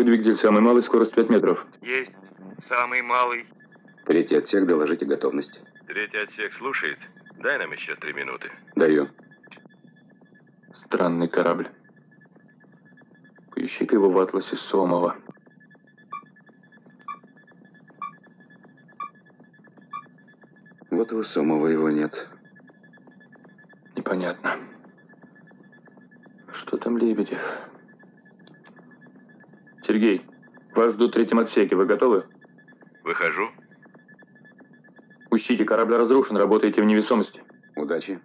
двигатель, самый малый, скорость 5 метров. Есть. Самый малый. Третий отсек, доложите готовность. Третий отсек слушает. Дай нам еще 3 минуты. Даю. Странный корабль. Поищи-ка его в атласе Сомова. Вот у Сомова его нет. Непонятно. Что там Лебедев? Сергей, вас ждут в третьем отсеке. Вы готовы? Выхожу. Учтите, корабль разрушен, работаете в невесомости. Удачи.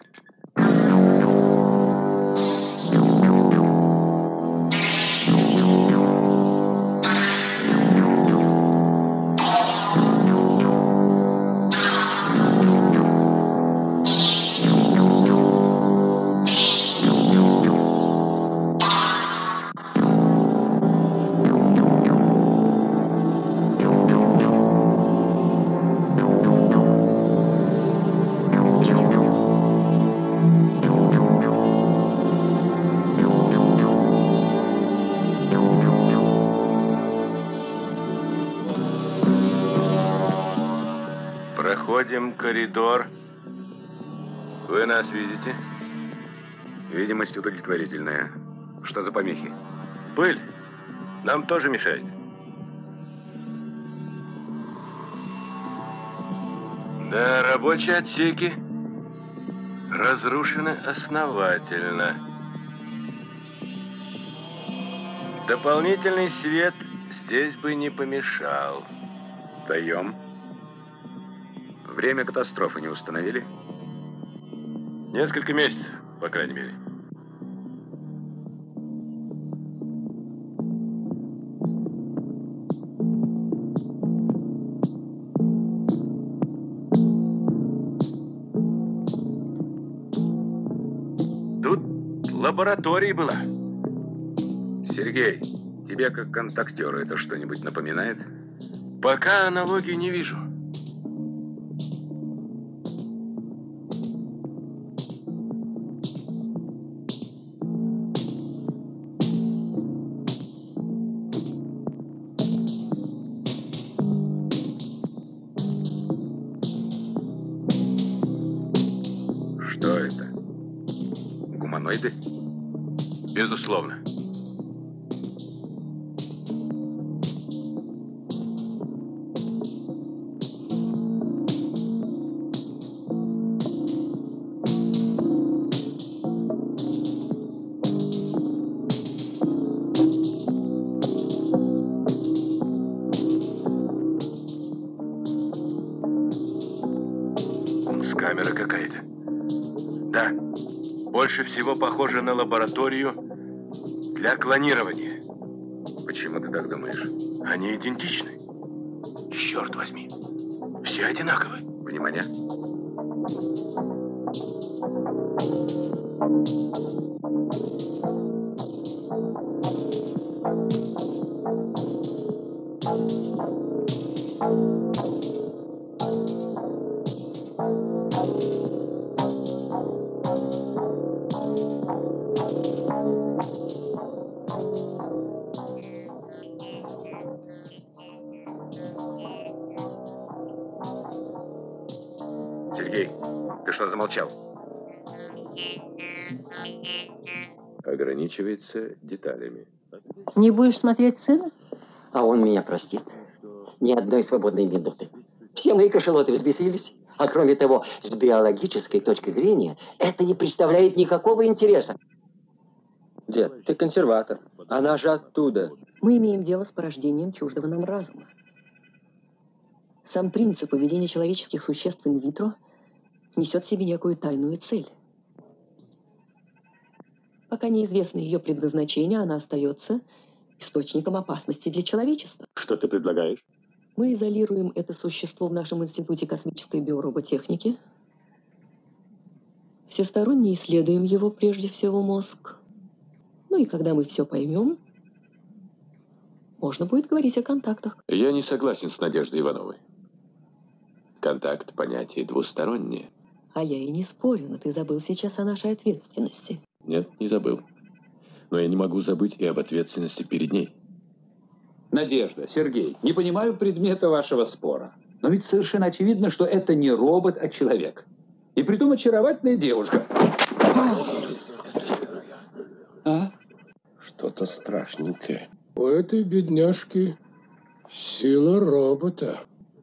Проходим коридор. Вы нас видите? Видимость удовлетворительная. Что за помехи? Пыль. Нам тоже мешает. Да, рабочие отсеки разрушены основательно. Дополнительный свет здесь бы не помешал. Даем. Время катастрофы не установили? Несколько месяцев, по крайней мере. Тут лаборатория была. Сергей, тебе как контактеру это что-нибудь напоминает? Пока аналогии не вижу. Что это? Гуманоиды? Безусловно. Камера какая-то. Да, больше всего похоже на лабораторию для клонирования. Почему ты так думаешь? Они идентичны. Черт возьми. Все одинаковы. Внимание. Сергей, ты что замолчал? Ограничивается деталями. Не будешь смотреть сына? А он меня простит. Ни одной свободной минуты. Все мои кашалоты взбесились. А кроме того, с биологической точки зрения, это не представляет никакого интереса. Дед, ты консерватор. Она же оттуда. Мы имеем дело с порождением чуждого нам разума. Сам принцип поведения человеческих существ инвитро несет в себе некую тайную цель. Пока неизвестно ее предназначение, она остается источником опасности для человечества. Что ты предлагаешь? Мы изолируем это существо в нашем Институте космической биороботехники. Всесторонне исследуем его, прежде всего мозг. Ну и когда мы все поймем, можно будет говорить о контактах. Я не согласен с Надеждой Ивановой. Контакт – понятие двустороннее. А я и не спорю, но ты забыл сейчас о нашей ответственности. Нет, не забыл. Но я не могу забыть и об ответственности перед ней. Надежда, Сергей, не понимаю предмета вашего спора. Но ведь совершенно очевидно, что это не робот, а человек. И притом очаровательная девушка. А? Что-то страшненькое. У этой бедняжки сила робота.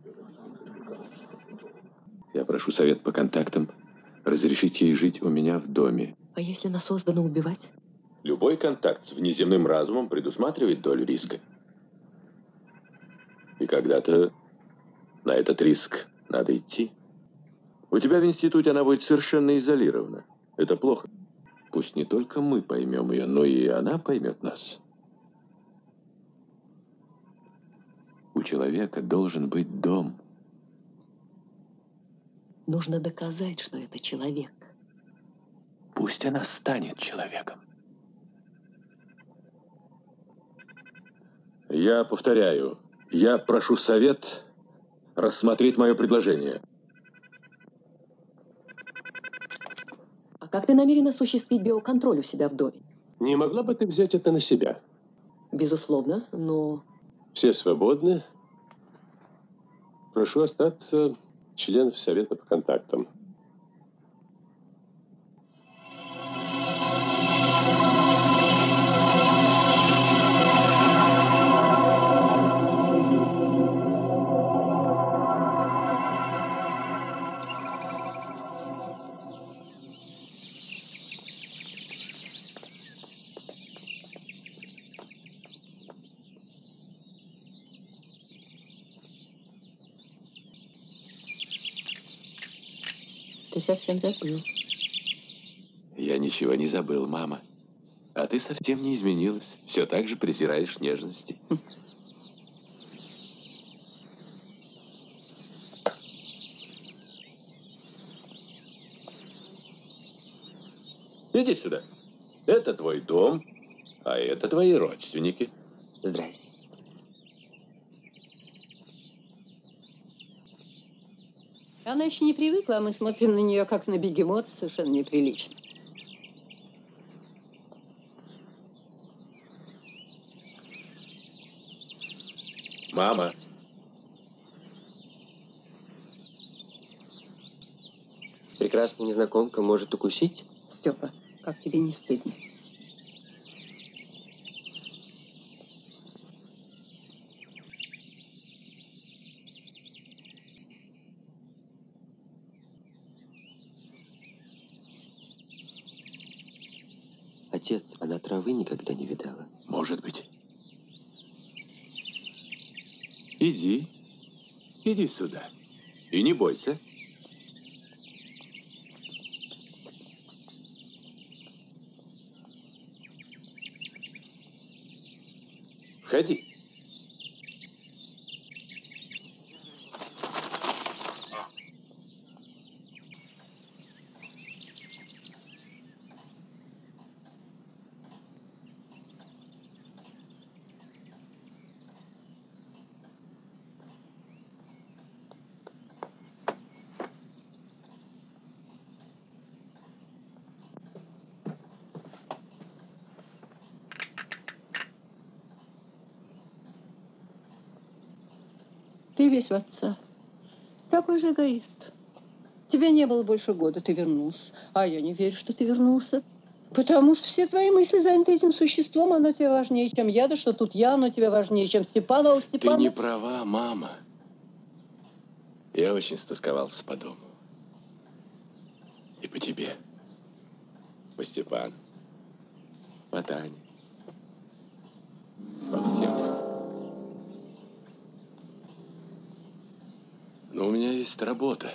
Я прошу совет по контактам. Разрешить ей жить у меня в доме. А если она создана убивать? Любой контакт с внеземным разумом предусматривает долю риска. И когда-то на этот риск надо идти. У тебя в институте она будет совершенно изолирована. Это плохо. Пусть не только мы поймем ее, но и она поймет нас. У человека должен быть дом. Нужно доказать, что это человек. Пусть она станет человеком. Я повторяю, я прошу совет рассмотреть мое предложение. А как ты намерен осуществить биоконтроль у себя в доме? Не могла бы ты взять это на себя? Безусловно, но... Все свободны. Прошу остаться членов Совета по контактам. Ты совсем забыл. Я ничего не забыл, мама. А ты совсем не изменилась. Все так же презираешь нежности. Иди сюда. Это твой дом, а это твои родственники. Здрасте. Она еще не привыкла, а мы смотрим на нее как на бегемота, совершенно неприлично. Мама. Прекрасная незнакомка может укусить? Степа, как тебе не стыдно? Отец, она травы никогда не видала. Может быть. Иди. Иди сюда. И не бойся. Входи. Ты весь в отца. Такой же эгоист. Тебя не было больше года, ты вернулся. А я не верю, что ты вернулся. Потому что все твои мысли заняты этим существом. Оно тебе важнее, чем я. Да что тут я, оно тебе важнее, чем Степан. А у Степана... Ты не права, мама. Я очень стосковался по дому. И по тебе. По Степану. По Тане. По всем. Но у меня есть работа.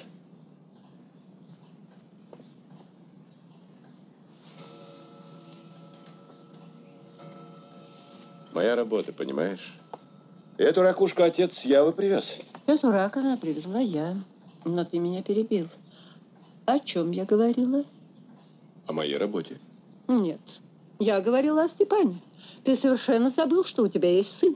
Моя работа, понимаешь? Эту ракушку отец с Явы привез. Эту раковину привезла я. Но ты меня перебил. О чем я говорила? О моей работе. Нет. Я говорила о Степане. Ты совершенно забыл, что у тебя есть сын.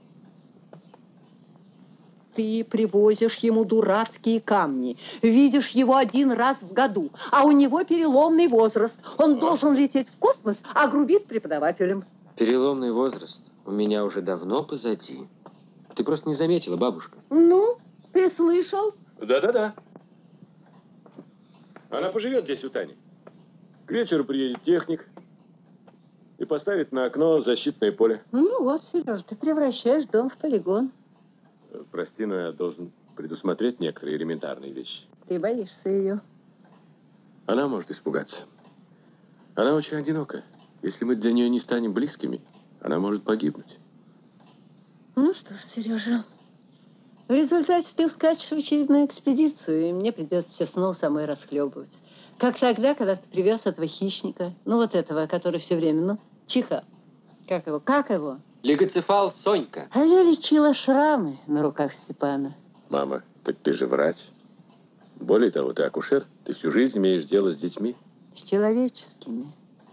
Ты привозишь ему дурацкие камни, видишь его один раз в году, а у него переломный возраст. Он должен лететь в космос, а грубит преподавателям. Переломный возраст. У меня уже давно позади. Ты просто не заметила, бабушка. Ну, ты слышал? Да-да-да. Она поживет здесь у Тани. К вечеру приедет техник и поставит на окно защитное поле. Ну вот, Сережа, ты превращаешь дом в полигон. Прости, но я должен предусмотреть некоторые элементарные вещи. Ты боишься ее. Она может испугаться. Она очень одинока. Если мы для нее не станем близкими, она может погибнуть. Ну что ж, Сережа, в результате ты ускачешь в очередную экспедицию, и мне придется все снова самой расхлебывать. Как тогда, когда ты привез этого хищника, ну вот этого, который все время, ну, чиха. Как его? Лигоцефал Сонька. А я лечила шрамы на руках Степана. Мама, так ты же врач. Более того, ты акушер. Ты всю жизнь имеешь дело с детьми. С человеческими.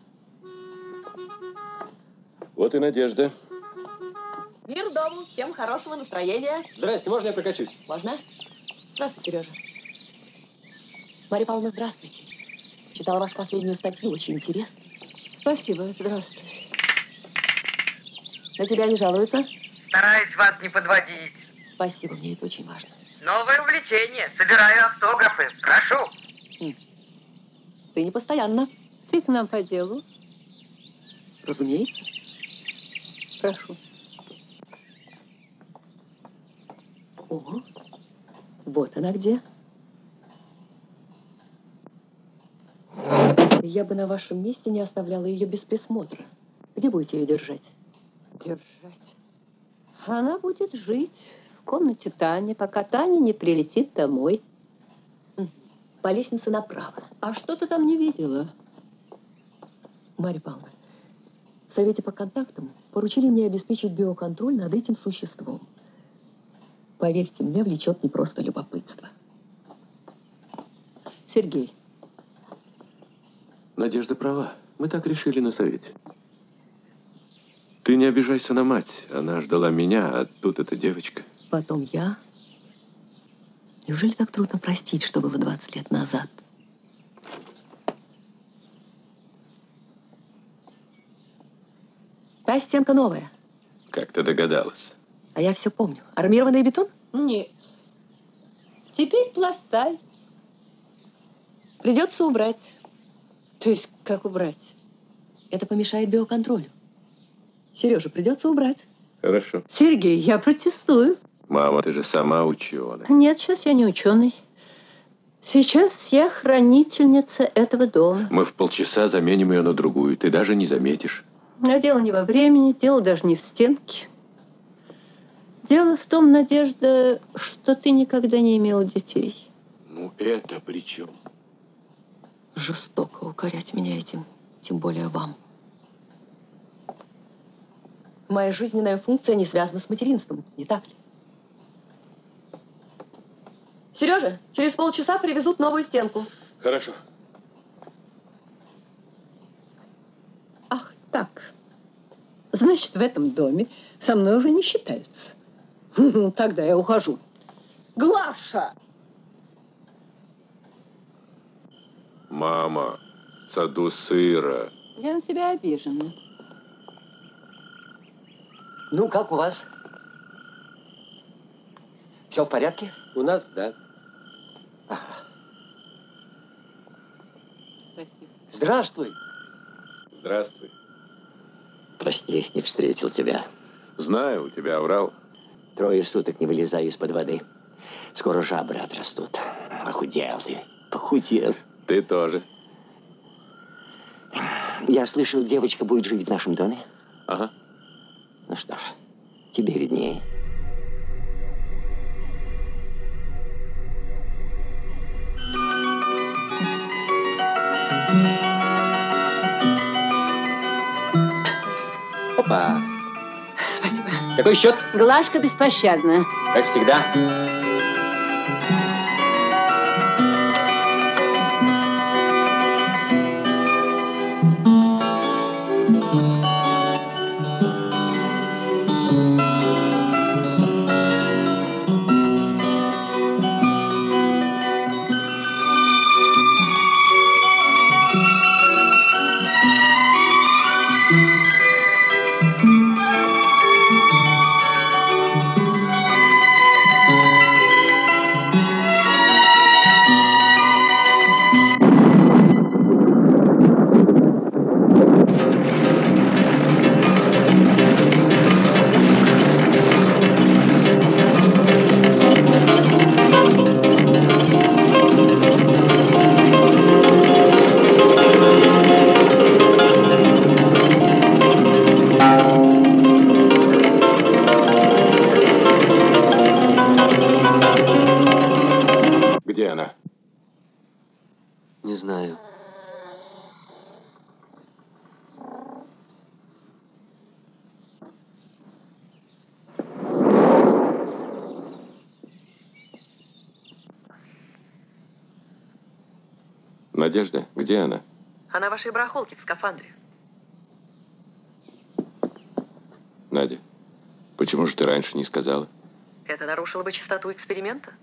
Вот и Надежда. Мир дому, всем хорошего настроения. Здрасте, можно я прокачусь? Можно? Здравствуй, Сережа. Марья Павловна, здравствуйте. Читала вашу последнюю статью, очень интересно. Спасибо, здравствуй. На тебя не жалуются? Стараюсь вас не подводить. Спасибо, мне это очень важно. Новое увлечение. Собираю автографы. Прошу. Ты не постоянно. Ты к нам по делу? Разумеется. Прошу. О, вот она где. Я бы на вашем месте не оставляла ее без присмотра. Где будете ее держать? Держать. Она будет жить в комнате Тани, пока Таня не прилетит домой. По лестнице направо. А что ты там не видела? Марья Павловна, в Совете по контактам поручили мне обеспечить биоконтроль над этим существом. Поверьте, меня влечет не просто любопытство. Сергей. Надежда права. Мы так решили на совете. Ты не обижайся на мать. Она ждала меня, а тут эта девочка. Потом я. Неужели так трудно простить, что было 20 лет назад? Та стенка новая. Как ты догадалась? А я все помню. Армированный бетон? Нет. Теперь пласталь. Придется убрать. То есть как убрать? Это помешает биоконтролю. Сережа, придется убрать. Хорошо. Сергей, я протестую. Мама, ты же сама ученая. Нет, сейчас я не ученый. Сейчас я хранительница этого дома. Мы в полчаса заменим ее на другую. Ты даже не заметишь. Но дело не во времени, дело даже не в стенке. Дело в том, Надежда, что ты никогда не имела детей. Ну, это при чем? Жестоко укорять меня этим, тем более вам. Моя жизненная функция не связана с материнством, не так ли? Сережа, через полчаса привезут новую стенку. Хорошо. Ах, так. Значит, в этом доме со мной уже не считаются. Тогда я ухожу. Глаша! Мама, в саду сыро. Я на тебя обижена. Ну, как у вас? Все в порядке? У нас, да. Спасибо. Здравствуй. Здравствуй. Прости, не встретил тебя. Знаю, у тебя оврал. 3 суток не вылезаю из-под воды. Скоро жабры отрастут. Похудел ты. Похудел. Ты тоже. Я слышал, девочка будет жить в нашем доме. Ага. Ну что ж, тебе виднее. Опа. Спасибо. Какой счет? Глашка беспощадна. Как всегда. Надежда, где она? Она в вашей барахолке в скафандре. Надя, почему же ты раньше не сказала? Это нарушило бы чистоту эксперимента?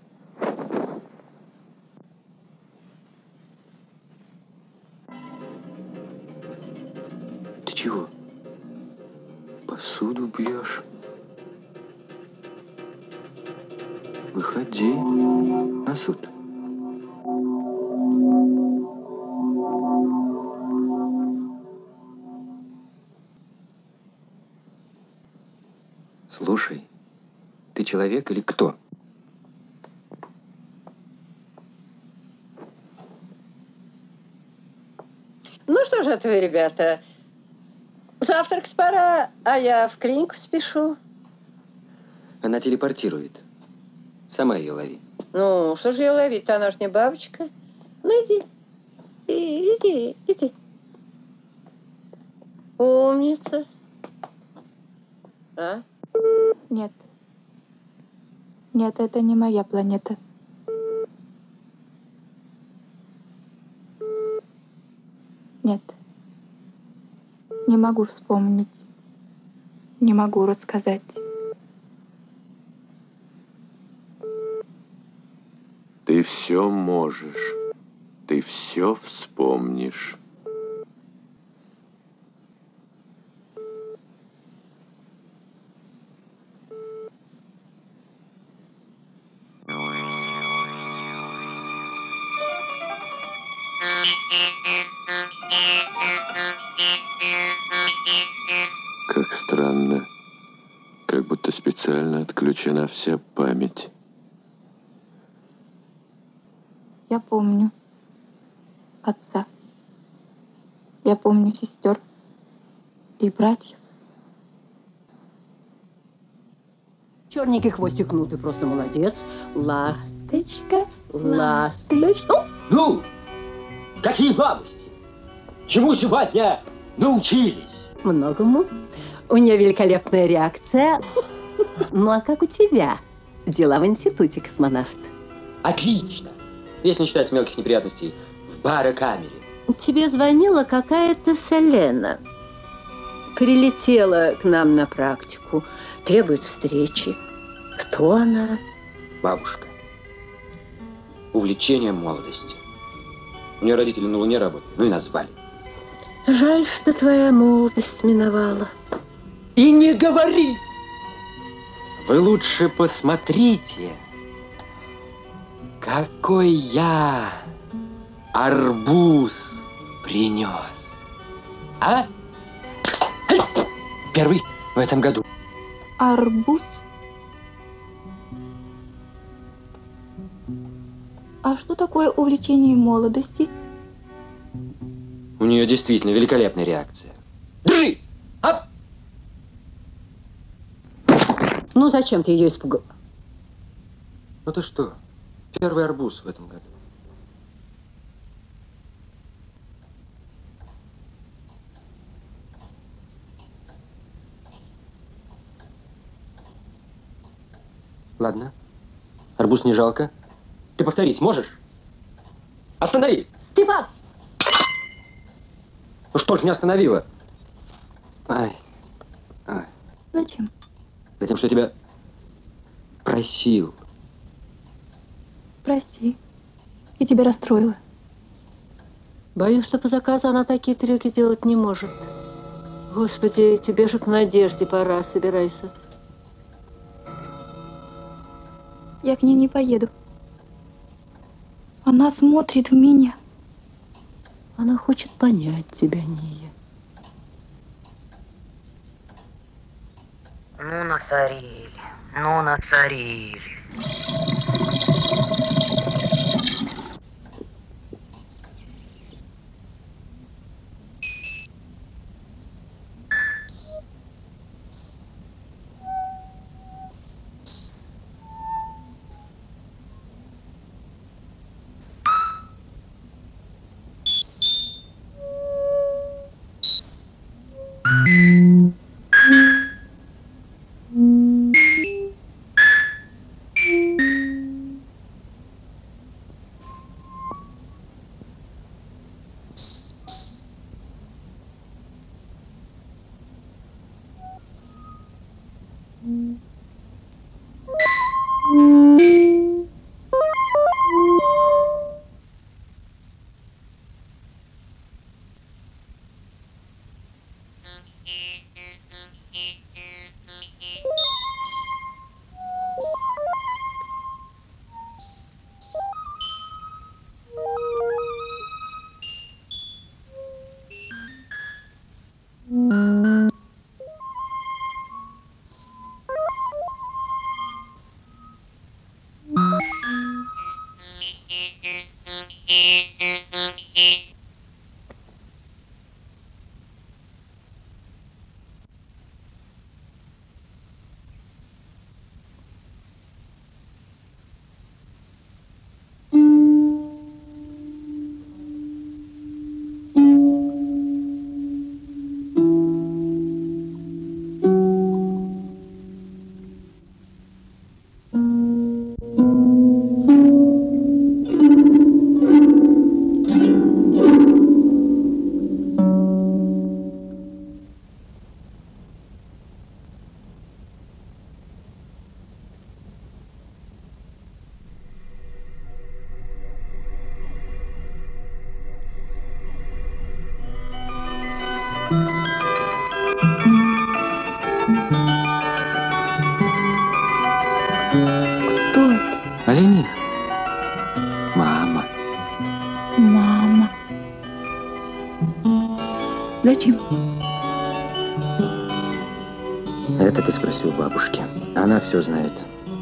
Ты чего? Посуду бьешь? Выходи на суд. Слушай, ты человек или кто? Ну что же это вы, ребята? Завтракать пора, а я в клинику спешу. Она телепортирует. Сама ее лови. Ну, что же ее ловить-то? Она ж не бабочка. Ну, иди. Иди. Умница. А? Нет. Нет, это не моя планета. Нет. Не могу вспомнить. Не могу рассказать. Ты все можешь. Ты все вспомнишь. Как странно. Как будто специально отключена вся память. Я помню отца. Я помню сестер и братьев. Черненький хвостик, ну ты просто молодец. Ласточка, ласточка. Ну, какие новости? Чему сегодня научились? Многому. У нее великолепная реакция. Ну а как у тебя? Дела в институте, космонавт. Отлично. Если не считать мелких неприятностей в барокамере. Тебе звонила какая-то Селена. Прилетела к нам на практику. Требует встречи. Кто она? Бабушка. Увлечение молодости. У нее родители на Луне работают, ну и назвали. Жаль, что твоя молодость миновала. И не говори! Вы лучше посмотрите, какой я арбуз принес. А? Первый в этом году. Арбуз? А что такое увлечение молодости? У нее действительно великолепная реакция. Держи! Ап! Ну, зачем ты ее испугал? Ну ты что? Первый арбуз в этом году. Ладно. Арбуз не жалко. Ты повторить можешь? Останови! Степан! Ну что ж меня остановило? Ай. Зачем? Затем, что я тебя просил. Прости. Я тебя расстроила. Боюсь, что по заказу она такие трюки делать не может. Господи, тебе же к Надежде пора, собирайся. Я к ней не поеду. Она смотрит в меня. Она хочет понять тебя, Ния. Ну, насорили. Ну, насорили. Кто это? Олених. Мама. Мама. Зачем? Это ты спросил бабушки. Она все знает.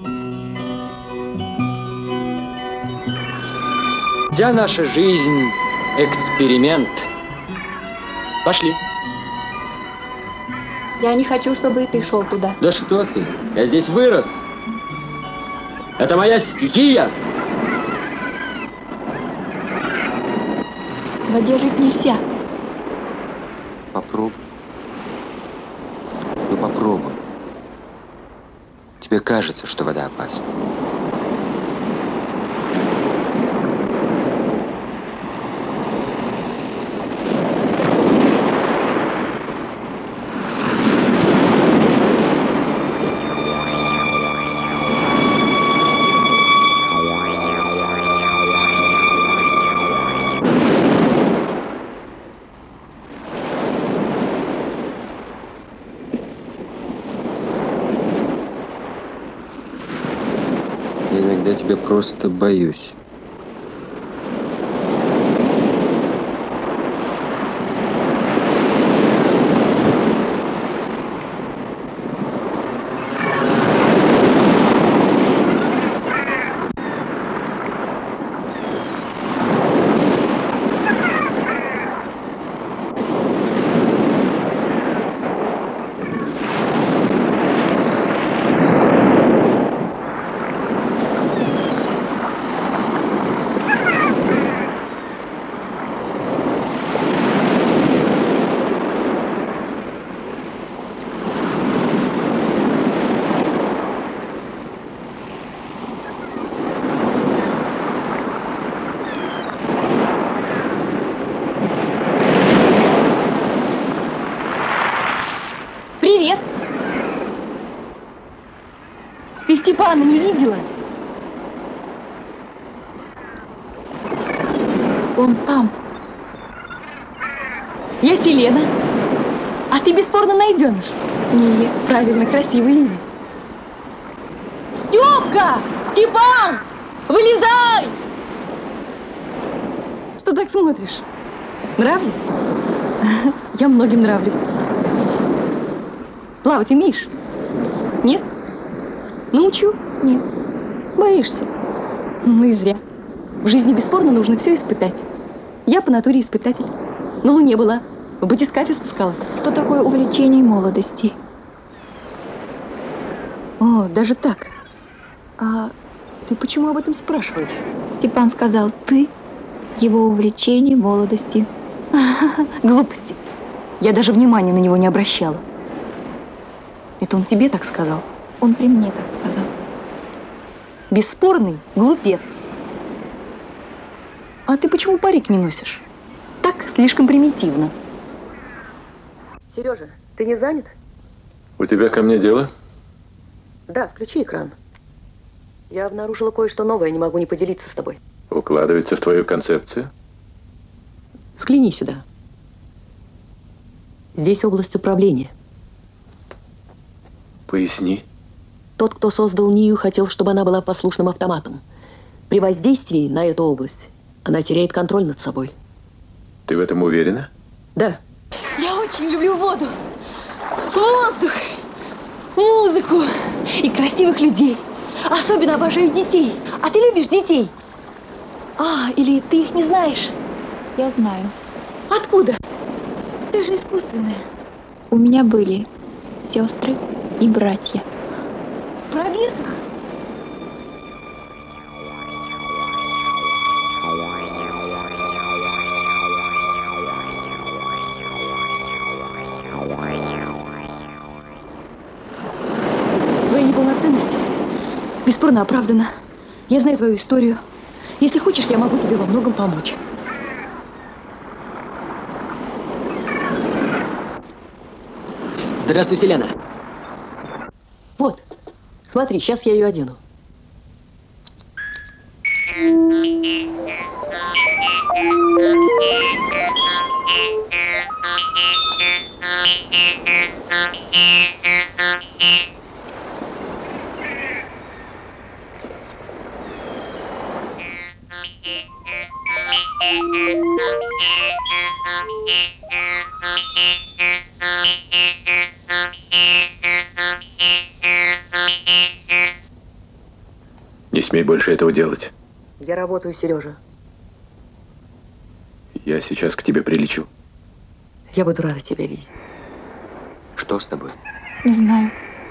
Вся наша жизнь – эксперимент. Пошли. Я не хочу, чтобы и ты шел туда. Да что ты? Я здесь вырос. Это моя стихия. В воде жить нельзя. Попробуй. Ну попробуй. Тебе кажется, что вода опасна. Я тебя просто боюсь. Привет! Ты Степана не видела? Он там. Я Селена. А ты бесспорно найденыш. Нет. Правильно, красивое имя. Степка! Степан! Вылезай! Что так смотришь? Нравлюсь? Я многим нравлюсь. Плавать умеешь? Нет? Научу? Нет. Боишься? Ну и зря. В жизни бесспорно нужно все испытать. Я по натуре испытатель. На Луне была, в батискафе спускалась. Что такое увлечение молодости? О, даже так. А ты почему об этом спрашиваешь? Степан сказал, ты его увлечение молодости. Глупости. Я даже внимания на него не обращала. Это он тебе так сказал? Он при мне так сказал. Бесспорный глупец. А ты почему парик не носишь? Так, слишком примитивно. Сережа, ты не занят? У тебя ко мне дело? Да, включи экран. Я обнаружила кое-что новое, не могу не поделиться с тобой. Укладывается в твою концепцию? Взгляни сюда. Здесь область управления. Поясни. Тот, кто создал Нию, хотел, чтобы она была послушным автоматом. При воздействии на эту область она теряет контроль над собой. Ты в этом уверена? Да. Я очень люблю воду, воздух, музыку и красивых людей. Особенно обожаю детей. А ты любишь детей? А, или ты их не знаешь? Я знаю. Откуда? Ты же искусственная. У меня были сестры и братья. В пробирках? Твоя неполноценность бесспорно оправдана. Я знаю твою историю. Если хочешь, я могу тебе во многом помочь. Здравствуй, Селена. Вот, смотри, сейчас я ее одену. Не смей больше этого делать. Я работаю, Сережа. Я сейчас к тебе прилечу. Я буду рада тебя видеть. Что с тобой? Не знаю.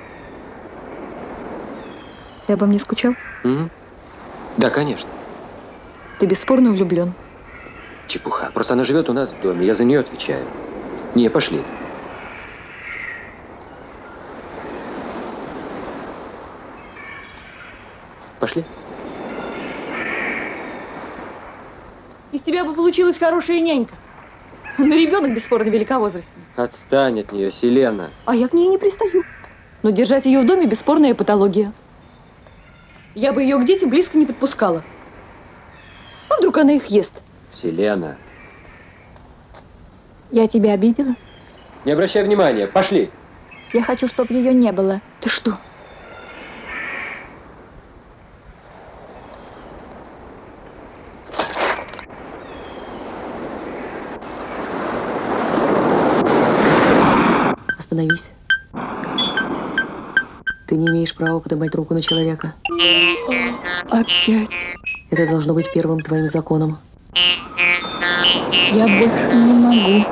Ты обо мне скучал? Да, конечно. Ты бесспорно влюблен. Чепуха. Просто она живет у нас в доме. Я за нее отвечаю. Не, пошли. Пошли. Из тебя бы получилась хорошая нянька. Но ребенок бесспорно великовозрастен. Отстань от нее, Селена. А я к ней не пристаю. Но держать ее в доме бесспорная патология. Я бы ее к детям близко не подпускала. А вдруг она их ест? Селена. Я тебя обидела? Не обращай внимания. Пошли. Я хочу, чтобы ее не было. Ты что? Остановись. Ты не имеешь права поднимать руку на человека. Опять. Это должно быть первым твоим законом. Я больше не могу.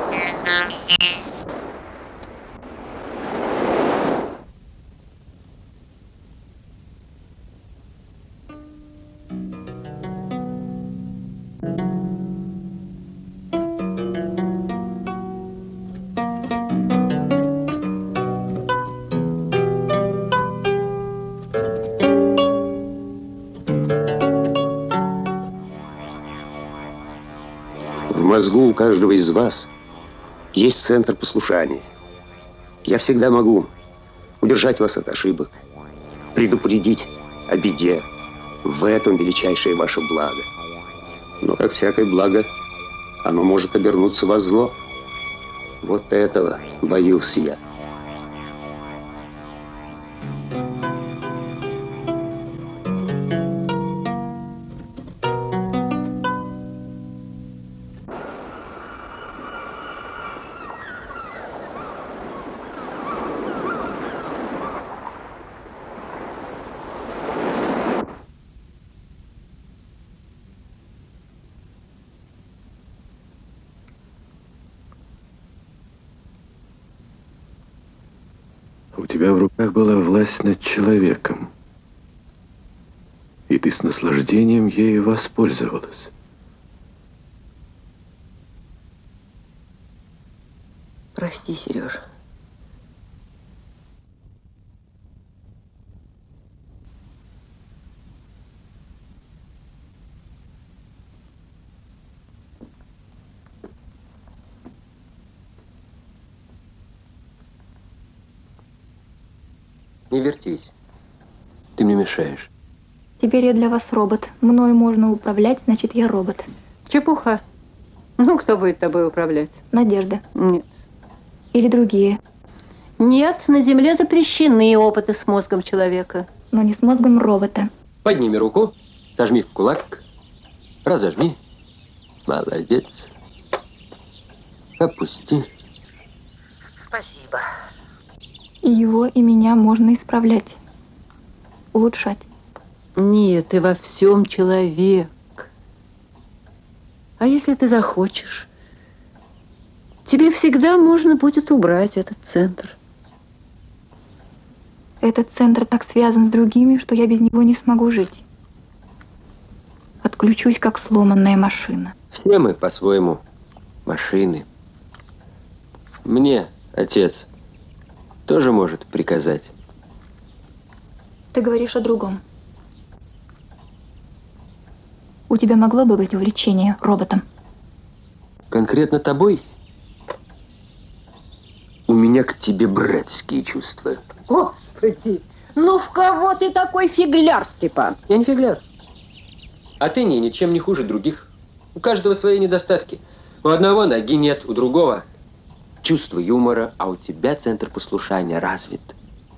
В мозгу у каждого из вас есть центр послушания. Я всегда могу удержать вас от ошибок, предупредить о беде. В этом величайшее ваше благо. Но, как всякое благо, оно может обернуться во зло. Вот этого боюсь я. У тебя в руках была власть над человеком. И ты с наслаждением ею воспользовалась. Прости, Сережа. Не вертись. Ты мне мешаешь. Теперь я для вас робот. Мною можно управлять, значит, я робот. Чепуха. Ну, кто будет тобой управлять? Надежда. Нет. Или другие. Нет, на Земле запрещены опыты с мозгом человека. Но не с мозгом робота. Подними руку, зажми в кулак, разожми. Молодец. Опусти. Спасибо. И его, и меня можно исправлять. Улучшать. Нет, ты во всем человек. А если ты захочешь, тебе всегда можно будет убрать этот центр. Этот центр так связан с другими, что я без него не смогу жить. Отключусь, как сломанная машина. Все мы по-своему машины. Мне отец тоже может приказать. Ты говоришь о другом. У тебя могло бы быть увлечение роботом? Конкретно тобой? У меня к тебе братские чувства. Господи, ну в кого ты такой фигляр, Степан? Я не фигляр. А ты ничем не хуже других. У каждого свои недостатки. У одного ноги нет, у другого чувство юмора, а у тебя центр послушания развит.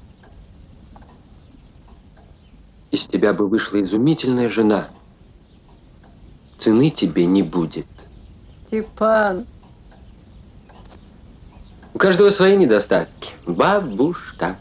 Из тебя бы вышла изумительная жена. Цены тебе не будет. Степан. У каждого свои недостатки. Бабушка.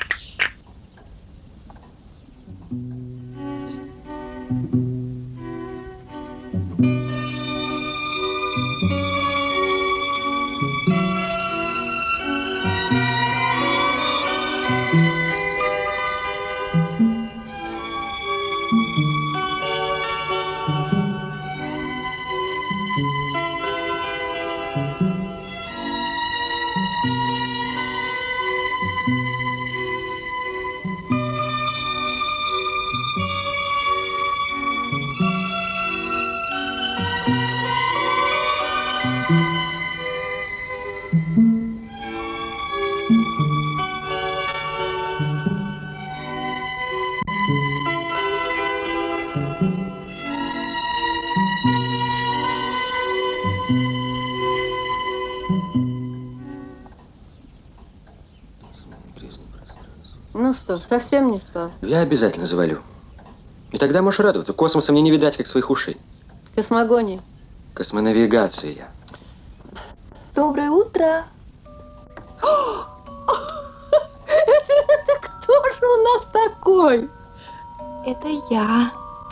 Ну что, совсем не спал? Я обязательно завалю. И тогда можешь радоваться. Космоса мне не видать, как своих ушей. Космогония. Космонавигация. Доброе утро. Это кто же у нас такой? Это я.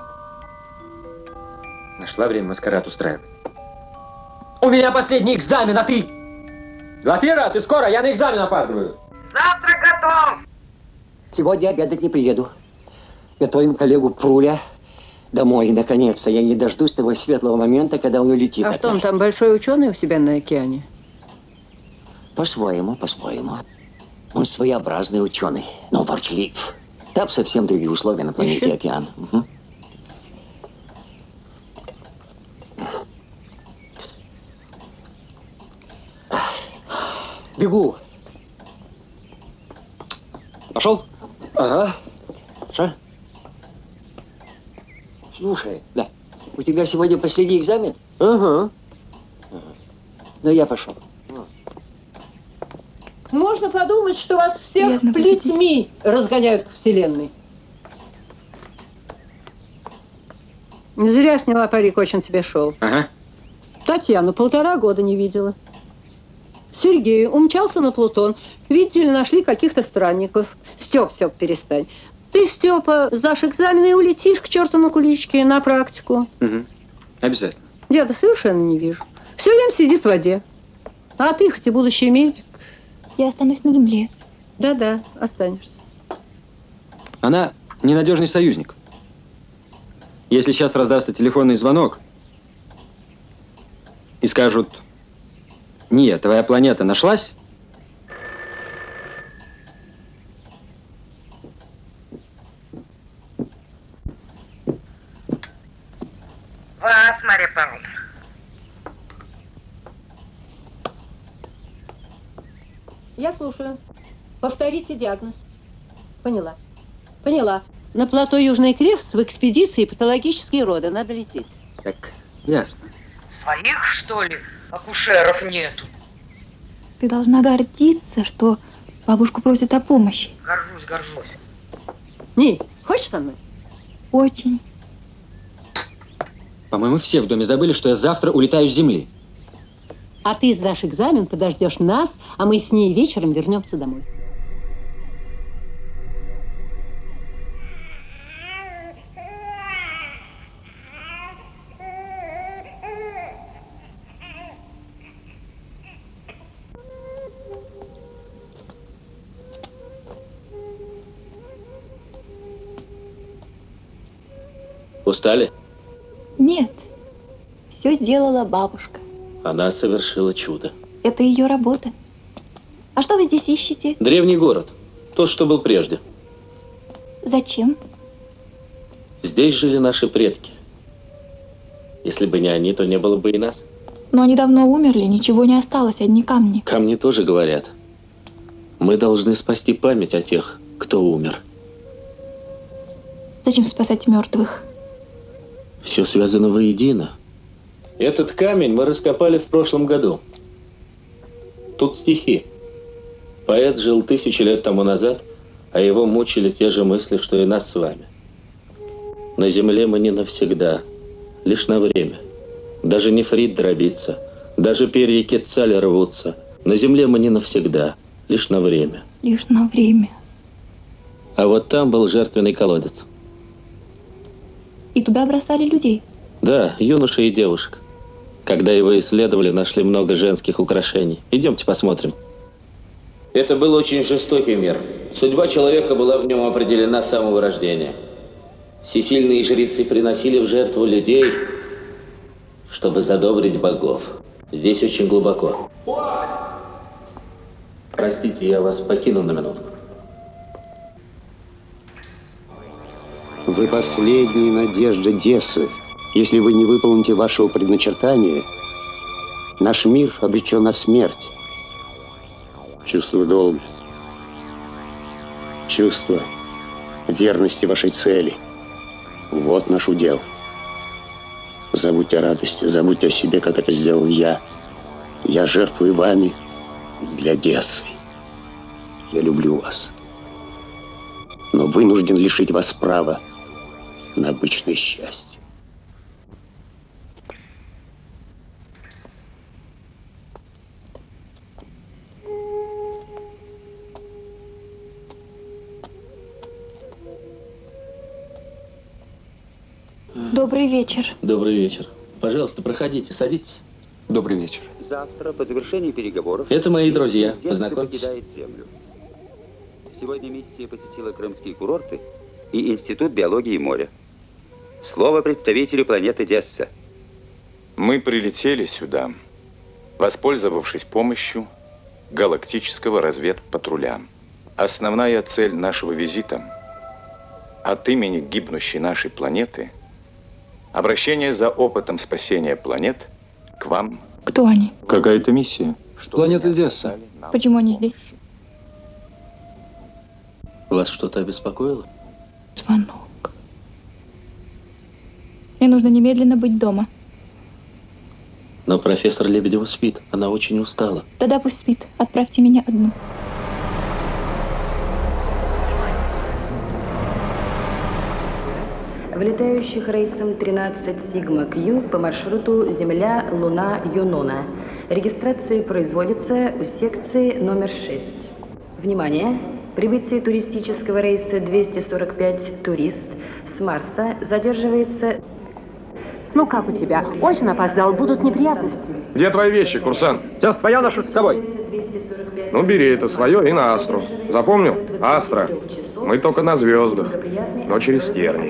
Нашла время маскарад устраивать. У меня последний экзамен, а ты? Глафира, ты скоро? Я на экзамен опаздываю. Завтрак готов. Сегодня обедать не приеду. Готовим коллегу Пруля домой. Наконец-то. Я не дождусь того светлого момента, когда он улетит. А что, он там большой ученый у себя на океане? По-своему, по-своему. Он своеобразный ученый, но ворчлив. Там совсем другие условия на планете Океан. Угу. Бегу. Пошел? Ага. Что? Слушай, да. У тебя сегодня последний экзамен? Ага. Ну, я пошел. Можно подумать, что вас всех плетьми разгоняют к Вселенной. Не зря сняла парик, очень тебе шел. Ага. Татьяну 1,5 года не видела. Сергей умчался на Плутон. Видите ли, нашли каких-то странников. Степ, перестань. Ты, Степа, сдашь экзамены и улетишь к черту на куличке на практику. Угу. Обязательно. Деда совершенно не вижу. Все время сидит в воде. А ты хоть и будущий медик. Я останусь на земле. Да-да, останешься. Она ненадежный союзник. Если сейчас раздастся телефонный звонок и скажут: «Нет, твоя планета нашлась», Вас, Мария Павловна. Я слушаю. Повторите диагноз. Поняла. Поняла. На плато Южный Крест в экспедиции патологические роды. Надо лететь. Так, ясно. Своих, что ли, акушеров нету? Ты должна гордиться, что бабушку просят о помощи. Горжусь. Ни, хочешь со мной? Очень. По-моему, все в доме забыли, что я завтра улетаю с Земли. А ты сдашь экзамен, подождешь нас, а мы с ней вечером вернемся домой. Устали? Нет. Все сделала бабушка. Она совершила чудо. Это ее работа. А что вы здесь ищете? Древний город. Тот, что был прежде. Зачем? Здесь жили наши предки. Если бы не они, то не было бы и нас. Но они давно умерли, ничего не осталось, одни камни. Камни тоже говорят. Мы должны спасти память о тех, кто умер. Зачем спасать мертвых? Все связано воедино. Этот камень мы раскопали в прошлом году. Тут стихи. Поэт жил 1000 лет тому назад, а его мучили те же мысли, что и нас с вами. На Земле мы не навсегда, лишь на время. Даже нефрит дробится, даже перья Кетцаля рвутся. На Земле мы не навсегда, лишь на время. Лишь на время. А вот там был жертвенный колодец. И туда бросали людей? Да, юношей и девушек. Когда его исследовали, нашли много женских украшений. Идемте посмотрим. Это был очень жестокий мир. Судьба человека была в нем определена с самого рождения. Всесильные жрецы приносили в жертву людей, чтобы задобрить богов. Здесь очень глубоко. Простите, я вас покину на минутку. Вы последняя надежда Дессы. Если вы не выполните вашего предначертания, наш мир обречен на смерть. Чувство долга, чувство верности вашей цели. Вот наш удел. Забудьте о радости, забудьте о себе, как это сделал я. Я жертвую вами для Дессы. Я люблю вас, но вынужден лишить вас права на обычное счастье. Добрый вечер. Добрый вечер. Пожалуйста, проходите, садитесь. Добрый вечер. Завтра, по завершении переговоров... Это мои друзья. Познакомьтесь. покидает Землю. Сегодня миссия посетила крымские курорты и Институт биологии моря. Слово представителю планеты Десса. Мы прилетели сюда, воспользовавшись помощью галактического разведпатруля. Основная цель нашего визита от имени гибнущей нашей планеты – обращение за опытом спасения планет к вам. Кто они? Какая-то миссия. Планета Десса. Почему они здесь? Вас что-то обеспокоило? Звонок. Мне нужно немедленно быть дома. Но профессор Лебедева спит. Она очень устала. Тогда пусть спит. Отправьте меня одну. Вылетающих рейсом 13 Сигма Q по маршруту Земля-Луна-Юнона. Регистрация производится у секции номер 6. Внимание! Прибытие туристического рейса 245 «Турист» с Марса задерживается... Ну как у тебя? Очень опоздал, будут неприятности. Где твои вещи, курсант? Все свое ношу с собой. Ну, бери это свое и на Астру. Запомнил? Астра. Мы только на звездах, но через тернии.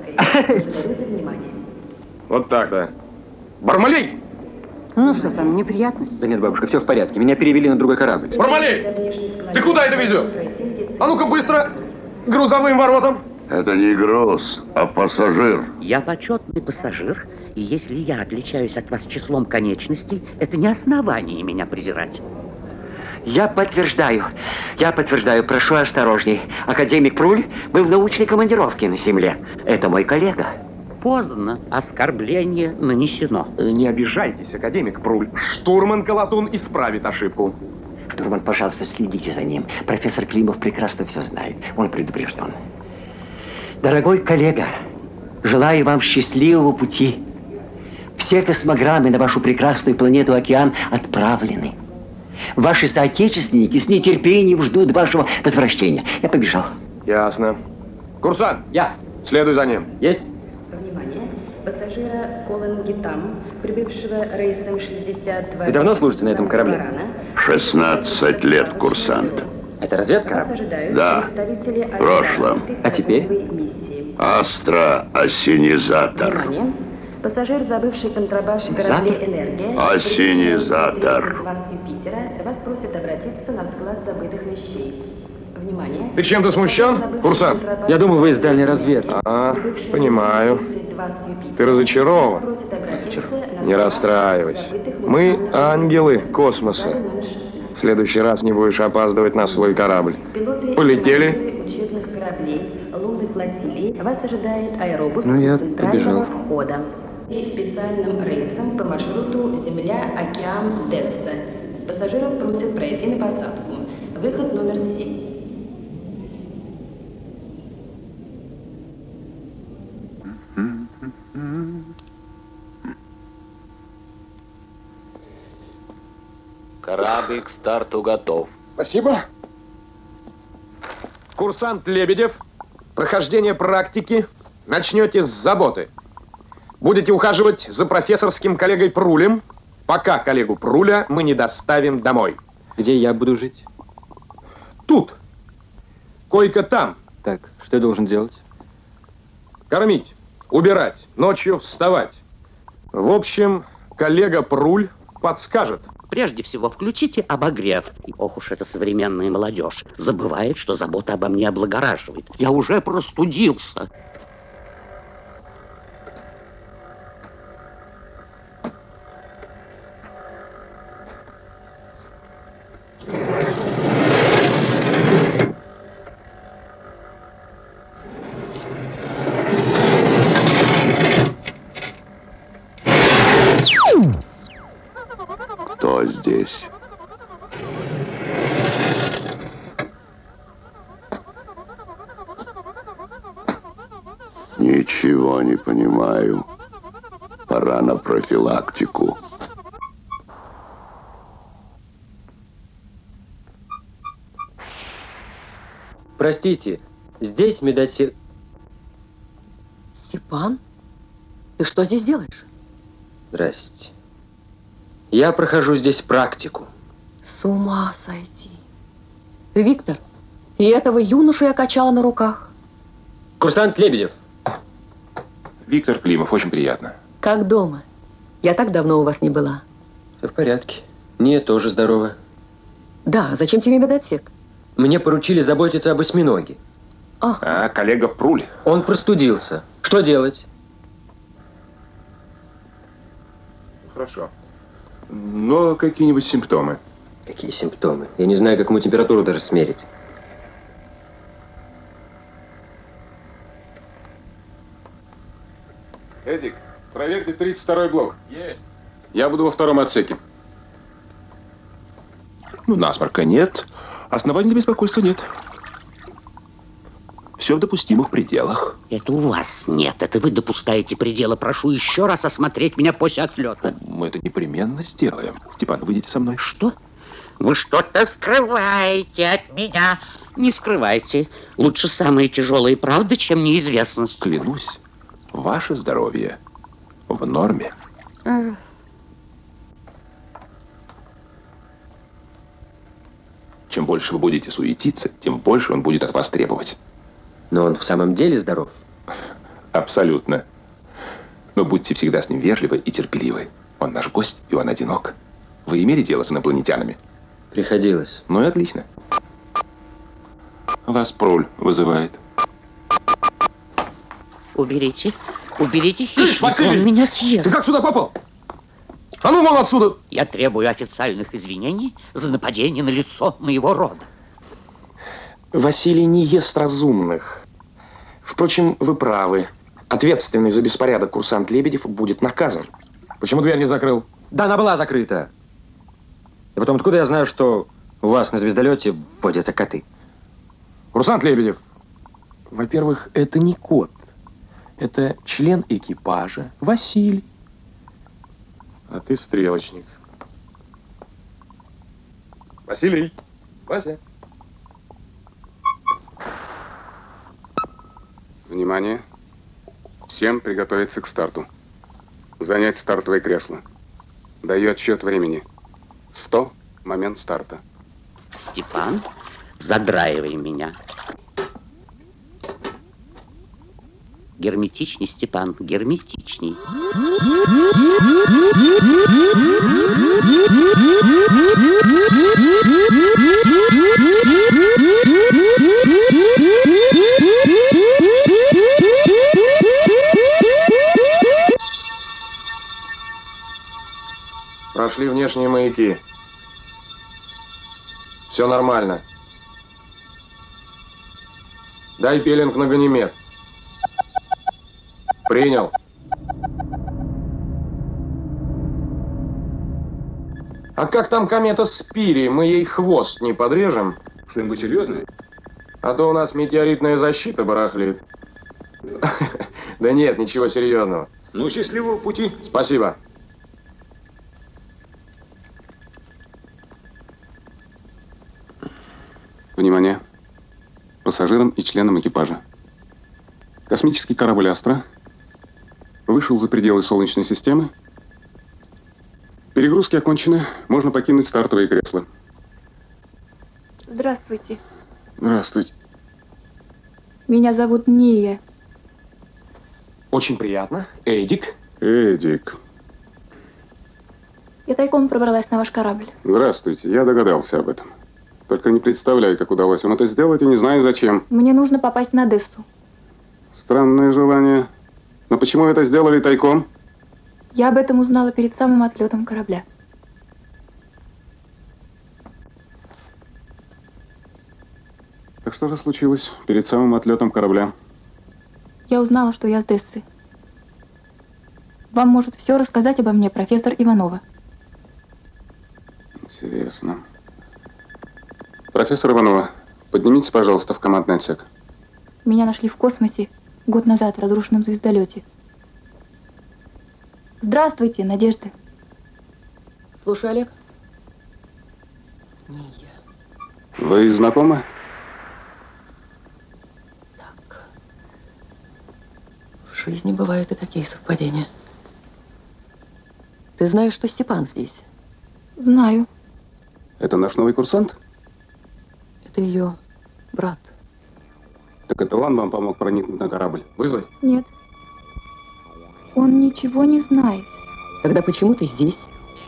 Вот так-то. Бармалей! Ну что там, неприятности? Да нет, бабушка, все в порядке. Меня перевели на другой корабль. Бармалей! Ты куда это везет? А ну-ка быстро! К грузовым воротам! Это не груз, а пассажир. Я почетный пассажир, и если я отличаюсь от вас числом конечностей, это не основание меня презирать. Я подтверждаю, прошу осторожней. Академик Пруль был в научной командировке на Земле. Это мой коллега. Поздно, оскорбление нанесено. Не обижайтесь, академик Пруль. Штурман Колотун исправит ошибку. Штурман, пожалуйста, следите за ним. Профессор Климов прекрасно все знает. Он предупрежден. Дорогой коллега, желаю вам счастливого пути. Все космограммы на вашу прекрасную планету Океан отправлены. Ваши соотечественники с нетерпением ждут вашего возвращения. Я побежал. Ясно. Курсант! Я. Следуй за ним. Есть. Внимание! Пассажира Колан Гитам, прибывшего рейсом 62... Вы давно служите на этом корабле? 16 лет, курсант. Это разведка? Да, в прошлом. А теперь? Астроосенизатор. Внимание! Пассажир, забывший контрабас корабле «Энергия», осенизатор. вас Юпитера, вас просит обратиться на склад забытых вещей. Внимание! Ты чем-то смущен, курсант? Я думал, вы из дальней разведки. А, понимаю. Ты разочарован. Не расстраивайся. Мы ангелы космоса. В следующий раз не будешь опаздывать на свой корабль. Полетели. Учебных кораблей лунной флотилии вас ожидает аэробус я центрального побежал. входа. И специальным рейсом по маршруту Земля-Океан Десса. Пассажиров просят пройти на посадку. Выход номер 7. Ты к старту готов. Спасибо. Курсант Лебедев, прохождение практики начнете с заботы. Будете ухаживать за профессорским коллегой Прулем, пока коллегу Пруля мы не доставим домой. Где я буду жить? Тут. Койка там. Так, что я должен делать? Кормить, убирать, ночью вставать. В общем, коллега Пруль подскажет. Прежде всего, включите обогрев. Ох уж эта современная молодежь. Забывает, что забота обо мне облагораживает. Я уже простудился. Кто здесь? Ничего не понимаю. Пора на профилактику. Простите, здесь медотсек... Степан, ты что здесь делаешь? Здрасте. Я прохожу здесь практику. С ума сойти. Виктор, и этого юношу я качала на руках. Курсант Лебедев. Виктор Климов, очень приятно. Как дома? Я так давно у вас не была. Все в порядке. Не, тоже здорово. Да, зачем тебе медотсек? Мне поручили заботиться об осьминоге. А коллега Пруль? Он простудился. Что делать? Хорошо. Но какие-нибудь симптомы? Какие симптомы? Я не знаю, как ему температуру даже смерить. Эдик, проверьте 32-й блок. Есть. Я буду во втором отсеке. Ну, насморка нет. Оснований для беспокойства нет. Все в допустимых пределах. Это у вас нет. Это вы допускаете пределы. Прошу еще раз осмотреть меня после отлета. Мы это непременно сделаем. Степан, выйдите со мной. Что? Вы что-то скрываете от меня. Не скрывайте. Лучше самые тяжелые правды, чем неизвестность. Клянусь, ваше здоровье в норме. Чем больше вы будете суетиться, тем больше он будет от вас требовать. Но он в самом деле здоров? Абсолютно. Но будьте всегда с ним вежливы и терпеливы. Он наш гость, и он одинок. Вы имели дело с инопланетянами? Приходилось. Ну и отлично. Вас Пруль вызывает. Уберите. Уберите хищника, он меня съест. Ты как сюда попал? А ну вон отсюда! Я требую официальных извинений за нападение на лицо моего рода. Василий не ест разумных. Впрочем, вы правы. Ответственный за беспорядок курсант Лебедев будет наказан. Почему дверь не закрыл? Да, она была закрыта. И потом, откуда я знаю, что у вас на звездолете водятся коты? Курсант Лебедев, во-первых, это не кот. Это член экипажа Василий. А ты стрелочник. Василий. Вася. Внимание. Всем приготовиться к старту. Занять стартовое кресло. Даю отсчет времени. 100. Момент старта. Степан, задраивай меня. Герметичней, Степан, герметичней. Прошли внешние маяки. Все нормально. Дай пеленг на Ганимед. Принял. А как там комета Спири? Мы ей хвост не подрежем? Что-нибудь серьезное? А то у нас метеоритная защита барахлит. Да нет, ничего серьезного. Ну, счастливого пути. Спасибо. пассажирам и членам экипажа. Космический корабль «Астра» вышел за пределы Солнечной системы. Перегрузки окончены. Можно покинуть стартовые кресла. Здравствуйте. Здравствуйте. Меня зовут Ния. Очень приятно. Эдик. Эдик. Я тайком пробралась на ваш корабль. Здравствуйте. Я догадался об этом. Только не представляю, как удалось вам это сделать, и не знаю, зачем. Мне нужно попасть на Одессу. Странное желание. Но почему вы это сделали тайком? Я об этом узнала перед самым отлетом корабля. Так что же случилось перед самым отлетом корабля? Я узнала, что я с Одессы. Вам может все рассказать обо мне профессор Иванова. Интересно. Профессор Иванова, поднимитесь, пожалуйста, в командный отсек. Меня нашли в космосе год назад в разрушенном звездолете. Здравствуйте, Надежда. Слушай, Олег. Вы знакомы? В жизни бывают и такие совпадения. Ты знаешь, что Степан здесь? Знаю. Это наш новый курсант? Это ее брат. Так это он вам помог проникнуть на корабль? Вызвать? Нет. Он ничего не знает. Тогда почему ты здесь?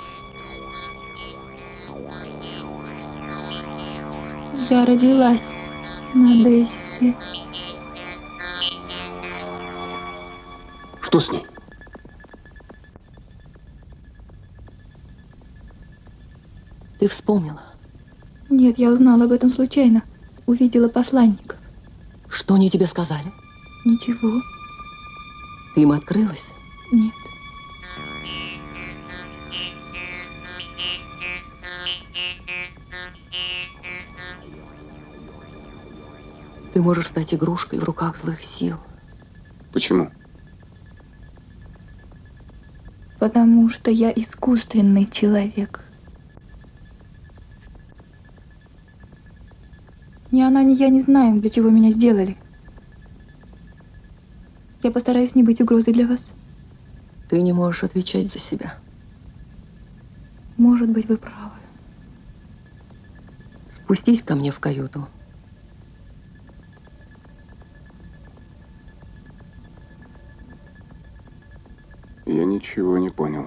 Я родилась на Одессе. Что с ней? Ты вспомнила? Нет, я узнала об этом случайно. Увидела посланников. Что они тебе сказали? Ничего. Ты им открылась? Нет. Ты можешь стать игрушкой в руках злых сил. Почему? Потому что я искусственный человек. Ни она, ни я не знаем, для чего меня сделали. Я постараюсь не быть угрозой для вас. Ты не можешь отвечать за себя. Может быть, вы правы. Спустись ко мне в каюту. Я ничего не понял.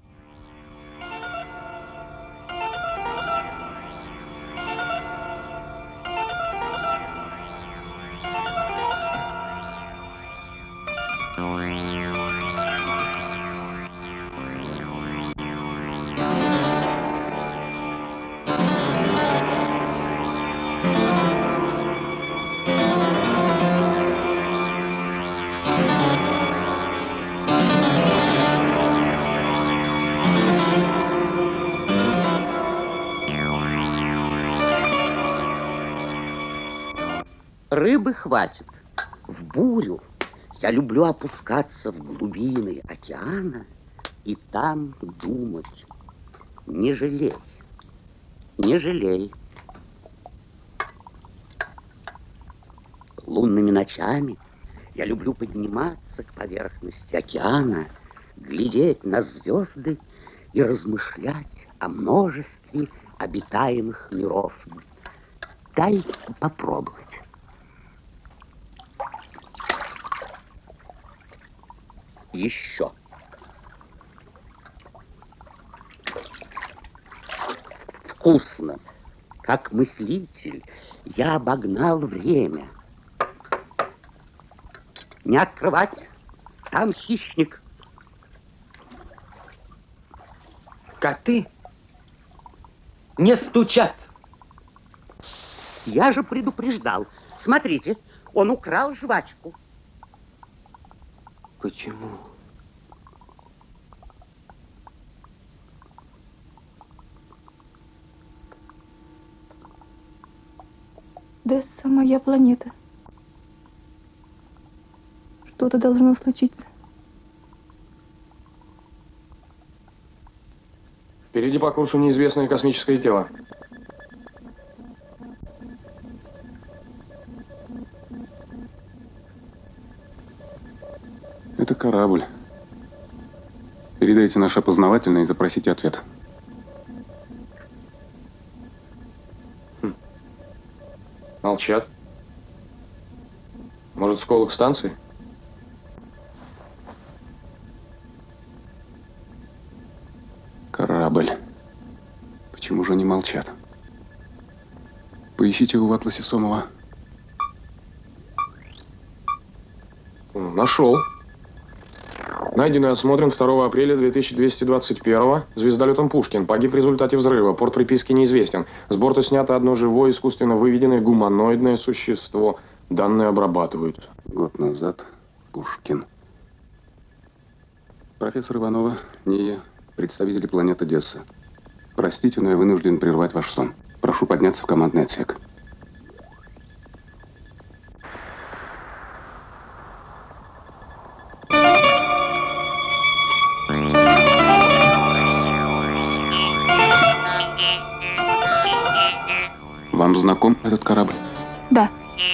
Рыбы хватит. В бурю я люблю опускаться в глубины океана и там думать. Не жалей, не жалей. Лунными ночами я люблю подниматься к поверхности океана, глядеть на звезды и размышлять о множестве обитаемых миров. Дай попробовать. Еще. Вкусно. Как мыслитель я обогнал время. Не открывать. Там хищник. Коты не стучат. Я же предупреждал. Смотрите, он украл жвачку. Почему? Одесса — моя планета. Что-то должно случиться. Впереди по курсу неизвестное космическое тело. Это корабль. Передайте наше опознавательное и запросите ответ. Молчат. Может, сколок станции? Корабль. Почему же они молчат? Поищите его в атласе Сомова. Нашел. Найден и осмотрен 2 апреля 2221 звездолетом «Пушкин». Погиб в результате взрыва. Порт приписки неизвестен. С борта снято одно живое, искусственно выведенное гуманоидное существо. Данные обрабатываются. Год назад Пушкин. Профессор Иванова, НИИ, представители планеты Десса. Простите, но я вынужден прервать ваш сон. Прошу подняться в командный отсек. Вам знаком этот корабль? Да.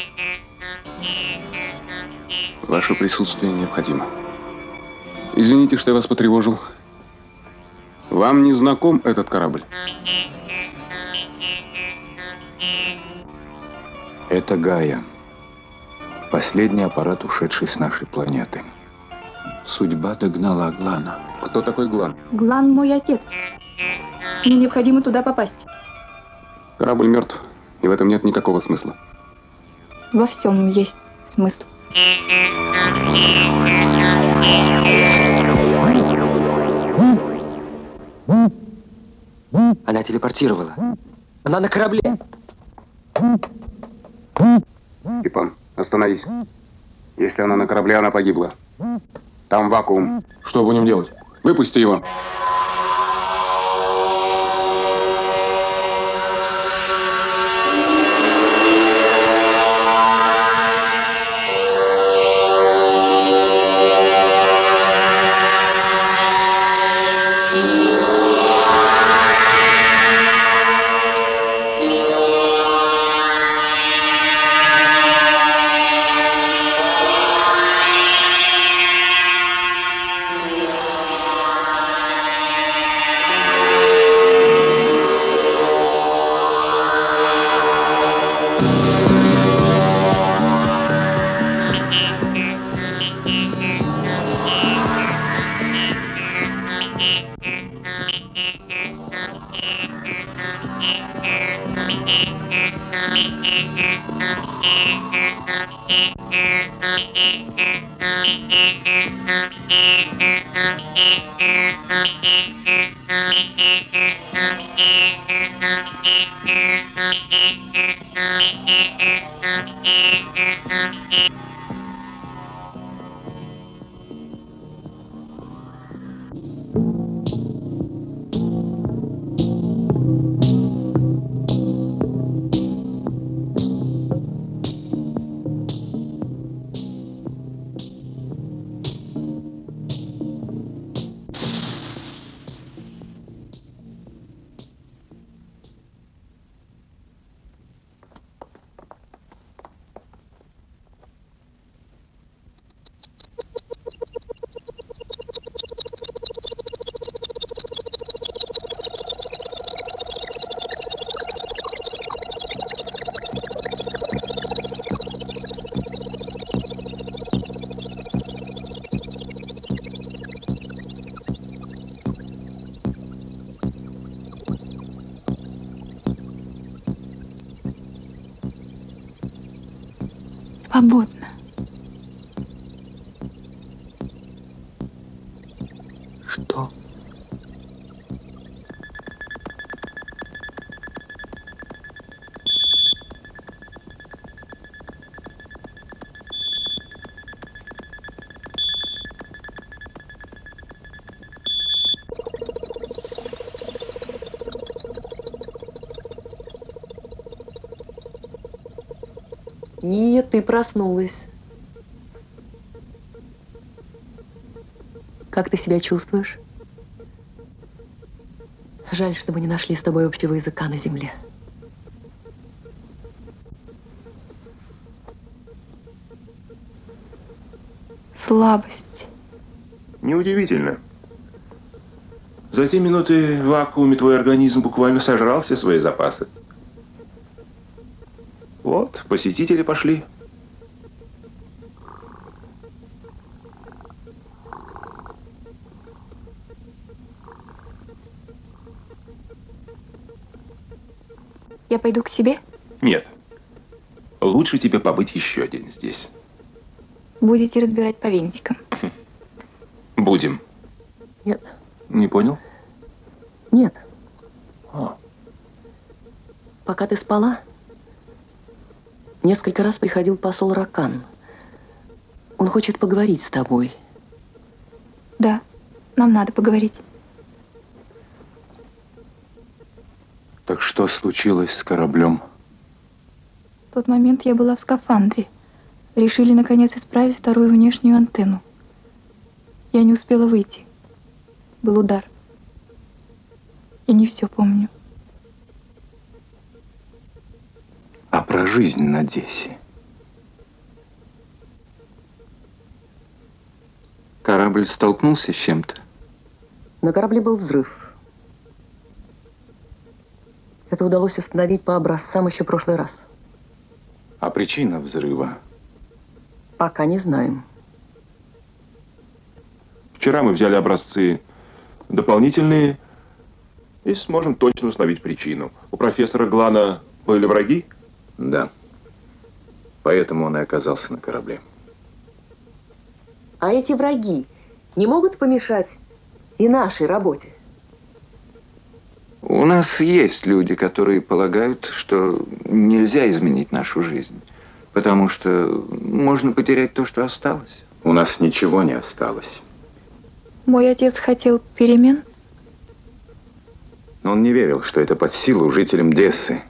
Ваше присутствие необходимо. Извините, что я вас потревожил. Вам не знаком этот корабль? Это Гая. Последний аппарат, ушедший с нашей планеты. Судьба догнала Глана. Кто такой Глан? Глан мой отец. Мне необходимо туда попасть. Корабль мертв, и в этом нет никакого смысла. Во всем есть смысл. Она телепортировала. Она на корабле. Степан, остановись. Если она на корабле, она погибла. Там вакуум. Что будем делать? Выпусти его. Свободно. Что? Нет, ты проснулась. Как ты себя чувствуешь? Жаль, что мы не нашли с тобой общего языка на земле. Слабость. Неудивительно. За те минуты в вакууме твой организм буквально сожрал все свои запасы. Вот, посетители пошли. Я пойду к себе? Нет. Лучше тебе побыть еще день здесь. Будете разбирать по винтикам? Будем. Нет. Не понял? Нет. А. Пока ты спала, несколько раз приходил посол Ракан. Он хочет поговорить с тобой. Да, нам надо поговорить. Так что случилось с кораблем? В тот момент я была в скафандре. Решили, наконец, исправить вторую внешнюю антенну. Я не успела выйти. Был удар. Я не все помню. А про жизнь на Дессе? Корабль столкнулся с чем-то? На корабле был взрыв. Это удалось установить по образцам еще в прошлый раз. А причина взрыва? Пока не знаем. Вчера мы взяли образцы дополнительные и сможем точно установить причину. У профессора Глана были враги? Да. Поэтому он и оказался на корабле. А эти враги не могут помешать и нашей работе? У нас есть люди, которые полагают, что нельзя изменить нашу жизнь, потому что можно потерять то, что осталось. У нас ничего не осталось. Мой отец хотел перемен? Но он не верил, что это под силу жителям Дессы.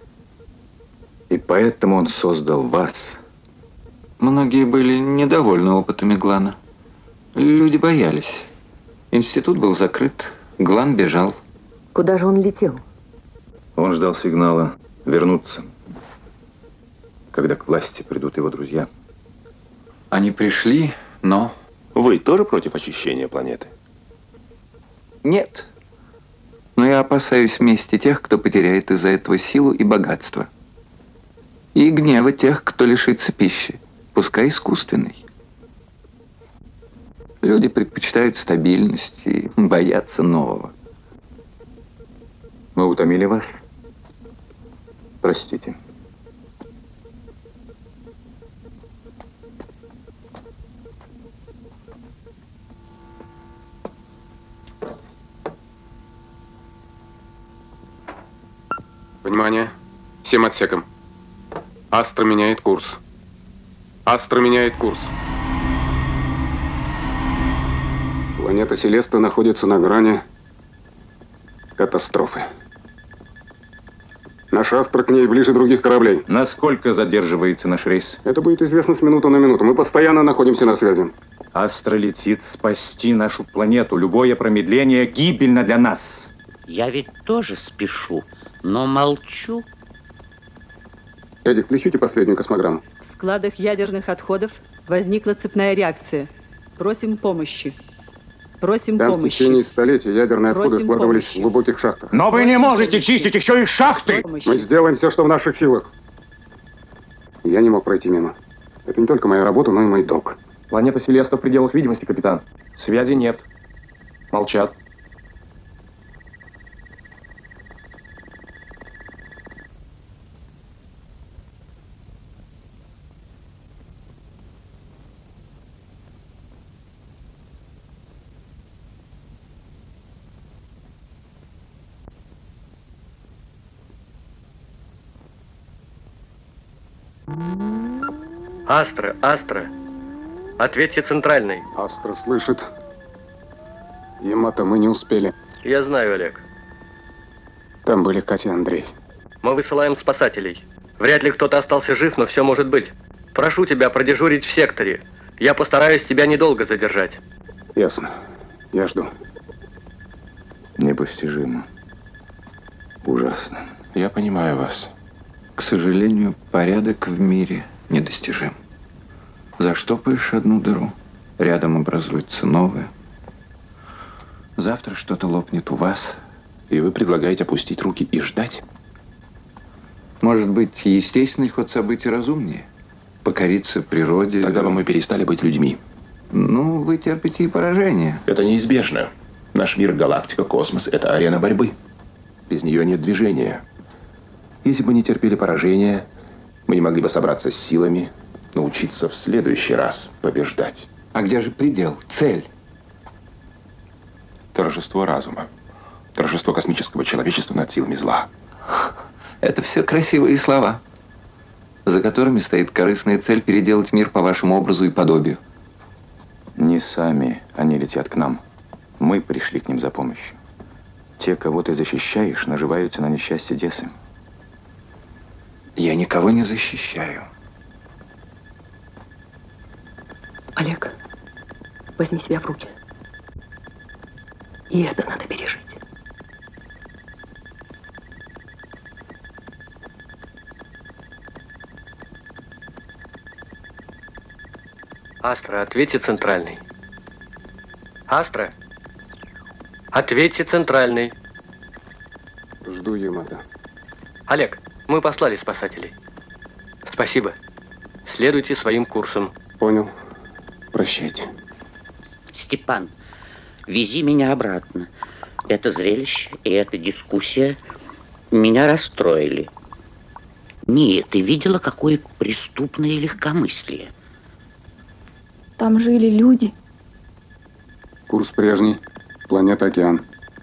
И поэтому он создал вас. Многие были недовольны опытами Глана. Люди боялись. Институт был закрыт, Глан бежал. Куда же он летел? Он ждал сигнала вернуться, когда к власти придут его друзья. Они пришли, но... Вы тоже против очищения планеты? Нет. Но я опасаюсь мести тех, кто потеряет из-за этого силу и богатство. И гнева тех, кто лишится пищи, пускай искусственной. Люди предпочитают стабильность и боятся нового. Мы утомили вас? Простите. Внимание! Всем отсекам. Астра меняет курс. Астра меняет курс. Планета Селеста находится на грани катастрофы. Наш Астра к ней ближе других кораблей. Насколько задерживается наш рейс? Это будет известно с минуты на минуту. Мы постоянно находимся на связи. Астра летит спасти нашу планету. Любое промедление гибельно для нас. Я ведь тоже спешу, но молчу. Эдик, включите последнюю космограмму. В складах ядерных отходов возникла цепная реакция. Просим помощи. Просим Там помощи. в течение столетий ядерные отходы Просим складывались помощи. в глубоких шахтах. Но вы не можете чистить еще и шахты! Мы сделаем все, что в наших силах. Я не мог пройти мимо. Это не только моя работа, но и мой долг. Планета Селеста в пределах видимости, капитан. Связи нет. Молчат. Астра, Астра. Ответьте центральной. Астра слышит. Ямато мы не успели. Я знаю, Олег. Там были Катя и Андрей. Мы высылаем спасателей. Вряд ли кто-то остался жив, но все может быть. Прошу тебя продежурить в секторе. Я постараюсь тебя недолго задержать. Ясно. Я жду. Непостижимо. Ужасно. Я понимаю вас. К сожалению, порядок в мире недостижим. Заштопаешь одну дыру, рядом образуется новая. Завтра что-то лопнет у вас. И вы предлагаете опустить руки и ждать? Может быть, естественный ход событий разумнее? Покориться природе. Тогда бы мы перестали быть людьми. Ну, вы терпите и поражение. Это неизбежно. Наш мир, галактика, космос – это арена борьбы. Без нее нет движения. Если бы не терпели поражения, мы не могли бы собраться с силами, научиться в следующий раз побеждать. А где же предел, цель? Торжество разума. Торжество космического человечества над силами зла. Это все красивые слова, за которыми стоит корыстная цель переделать мир по вашему образу и подобию. Не сами они летят к нам. Мы пришли к ним за помощью. Те, кого ты защищаешь, наживаются на несчастье Дессы. Я никого не защищаю. Олег, возьми себя в руки. И это надо пережить. Астра, ответьте центральный. Астра, ответьте центральный. Жду, Ямада. Олег, мы послали спасателей. Спасибо. Следуйте своим курсом. Понял. Прощайте. Степан, вези меня обратно. Это зрелище и эта дискуссия меня расстроили. Мия, ты видела, какое преступное легкомыслие? Там жили люди. Курс прежний. Планета Океан.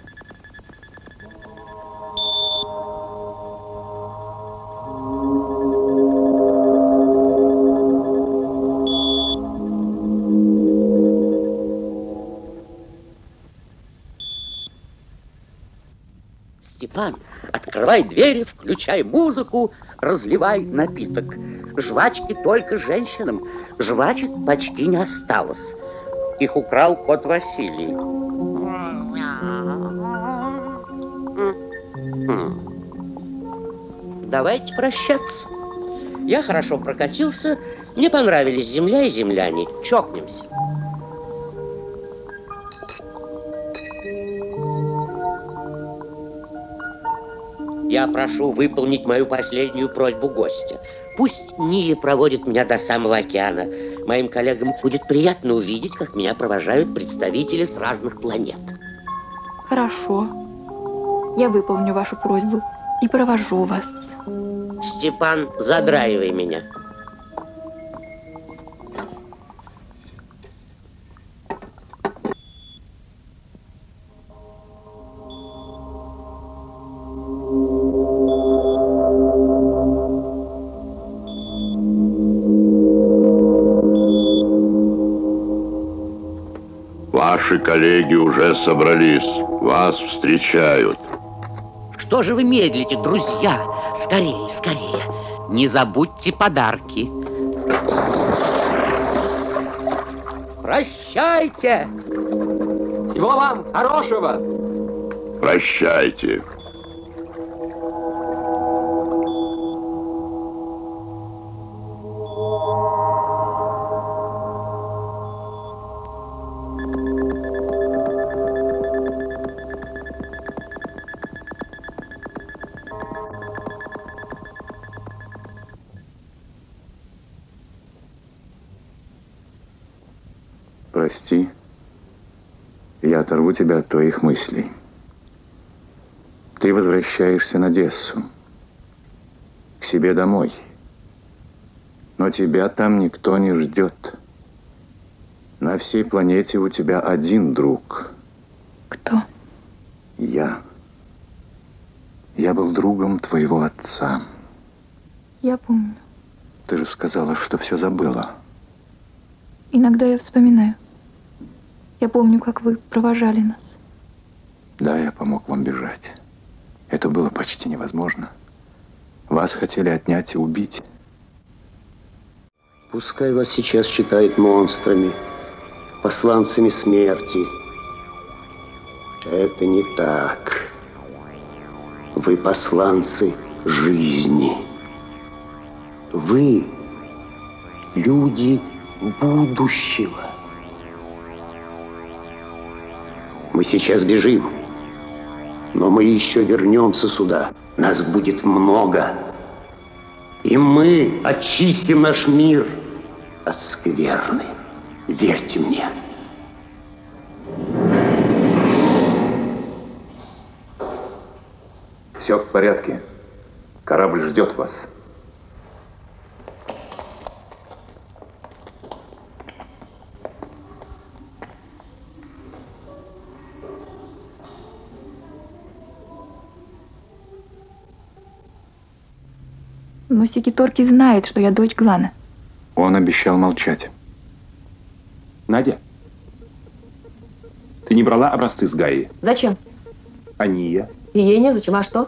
Степан, открывай двери, включай музыку, разливай напиток. Жвачки только женщинам. Жвачек почти не осталось. Их украл кот Василий. Давайте прощаться. Я хорошо прокатился. Мне понравились земля и земляне. Чокнемся. Я прошу выполнить мою последнюю просьбу гостя. Пусть Ния проводит меня до самого океана. Моим коллегам будет приятно увидеть, как меня провожают представители с разных планет. Хорошо. Я выполню вашу просьбу и провожу вас. Степан, задраивай меня. Ваши коллеги уже собрались. Вас встречают. Что же вы медлите, друзья? Скорее, скорее. Не забудьте подарки. Прощайте! Всего вам хорошего! Прощайте. Прости, я оторву тебя от твоих мыслей. Ты возвращаешься на Дессу, к себе домой. Но тебя там никто не ждет. На всей планете у тебя один друг. Кто? Я. Я был другом твоего отца. Я помню. Ты же сказала, что все забыла. Иногда я вспоминаю. Я помню, как вы провожали нас. Да, я помог вам бежать. Это было почти невозможно. Вас хотели отнять и убить. Пускай вас сейчас считают монстрами, посланцами смерти. Это не так. Вы посланцы жизни. Вы люди будущего. Мы сейчас бежим. Но мы еще вернемся сюда. Нас будет много. И мы очистим наш мир от скверны. Верьте мне. Все в порядке. Корабль ждет вас. Но Секиторки знает, что я дочь Глана. Он обещал молчать. Надя, ты не брала образцы с Гаи? Зачем? Ания. И ей незачем, а что?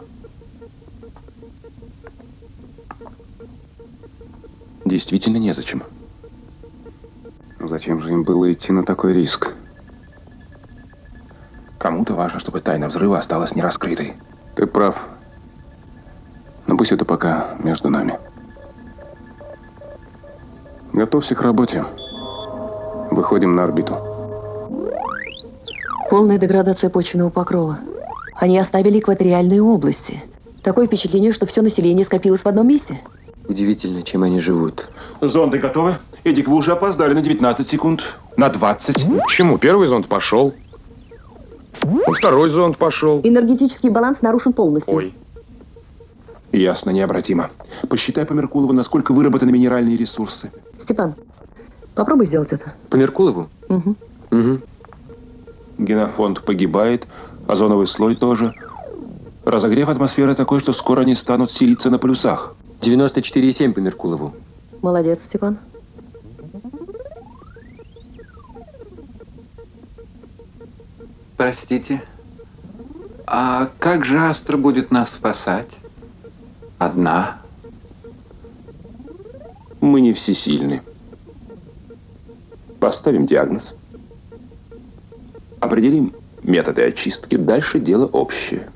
Действительно незачем. Но зачем же им было идти на такой риск? Кому-то важно, чтобы тайна взрыва осталась нераскрытой. Ты прав. Но пусть это пока между нами. Готовься к работе. Выходим на орбиту. Полная деградация почвенного покрова. Они оставили экваториальные области. Такое впечатление, что все население скопилось в одном месте. Удивительно, чем они живут. Зонды готовы? Эдик, вы уже опоздали на 19 секунд. На 20. Почему? Первый зонд пошел. Второй зонд пошел. Энергетический баланс нарушен полностью. Ой. Ясно, необратимо. Посчитай по Меркулову, насколько выработаны минеральные ресурсы. Степан, попробуй сделать это. По Меркулову? Угу. Угу. Генофонд погибает, озоновый слой тоже. Разогрев атмосферы такой, что скоро они станут селиться на полюсах. 94,7 по Меркулову. Молодец, Степан. Простите, а как же Астра будет нас спасать? Одна? Мы не всесильны. Поставим диагноз. Определим методы очистки. Дальше дело общее.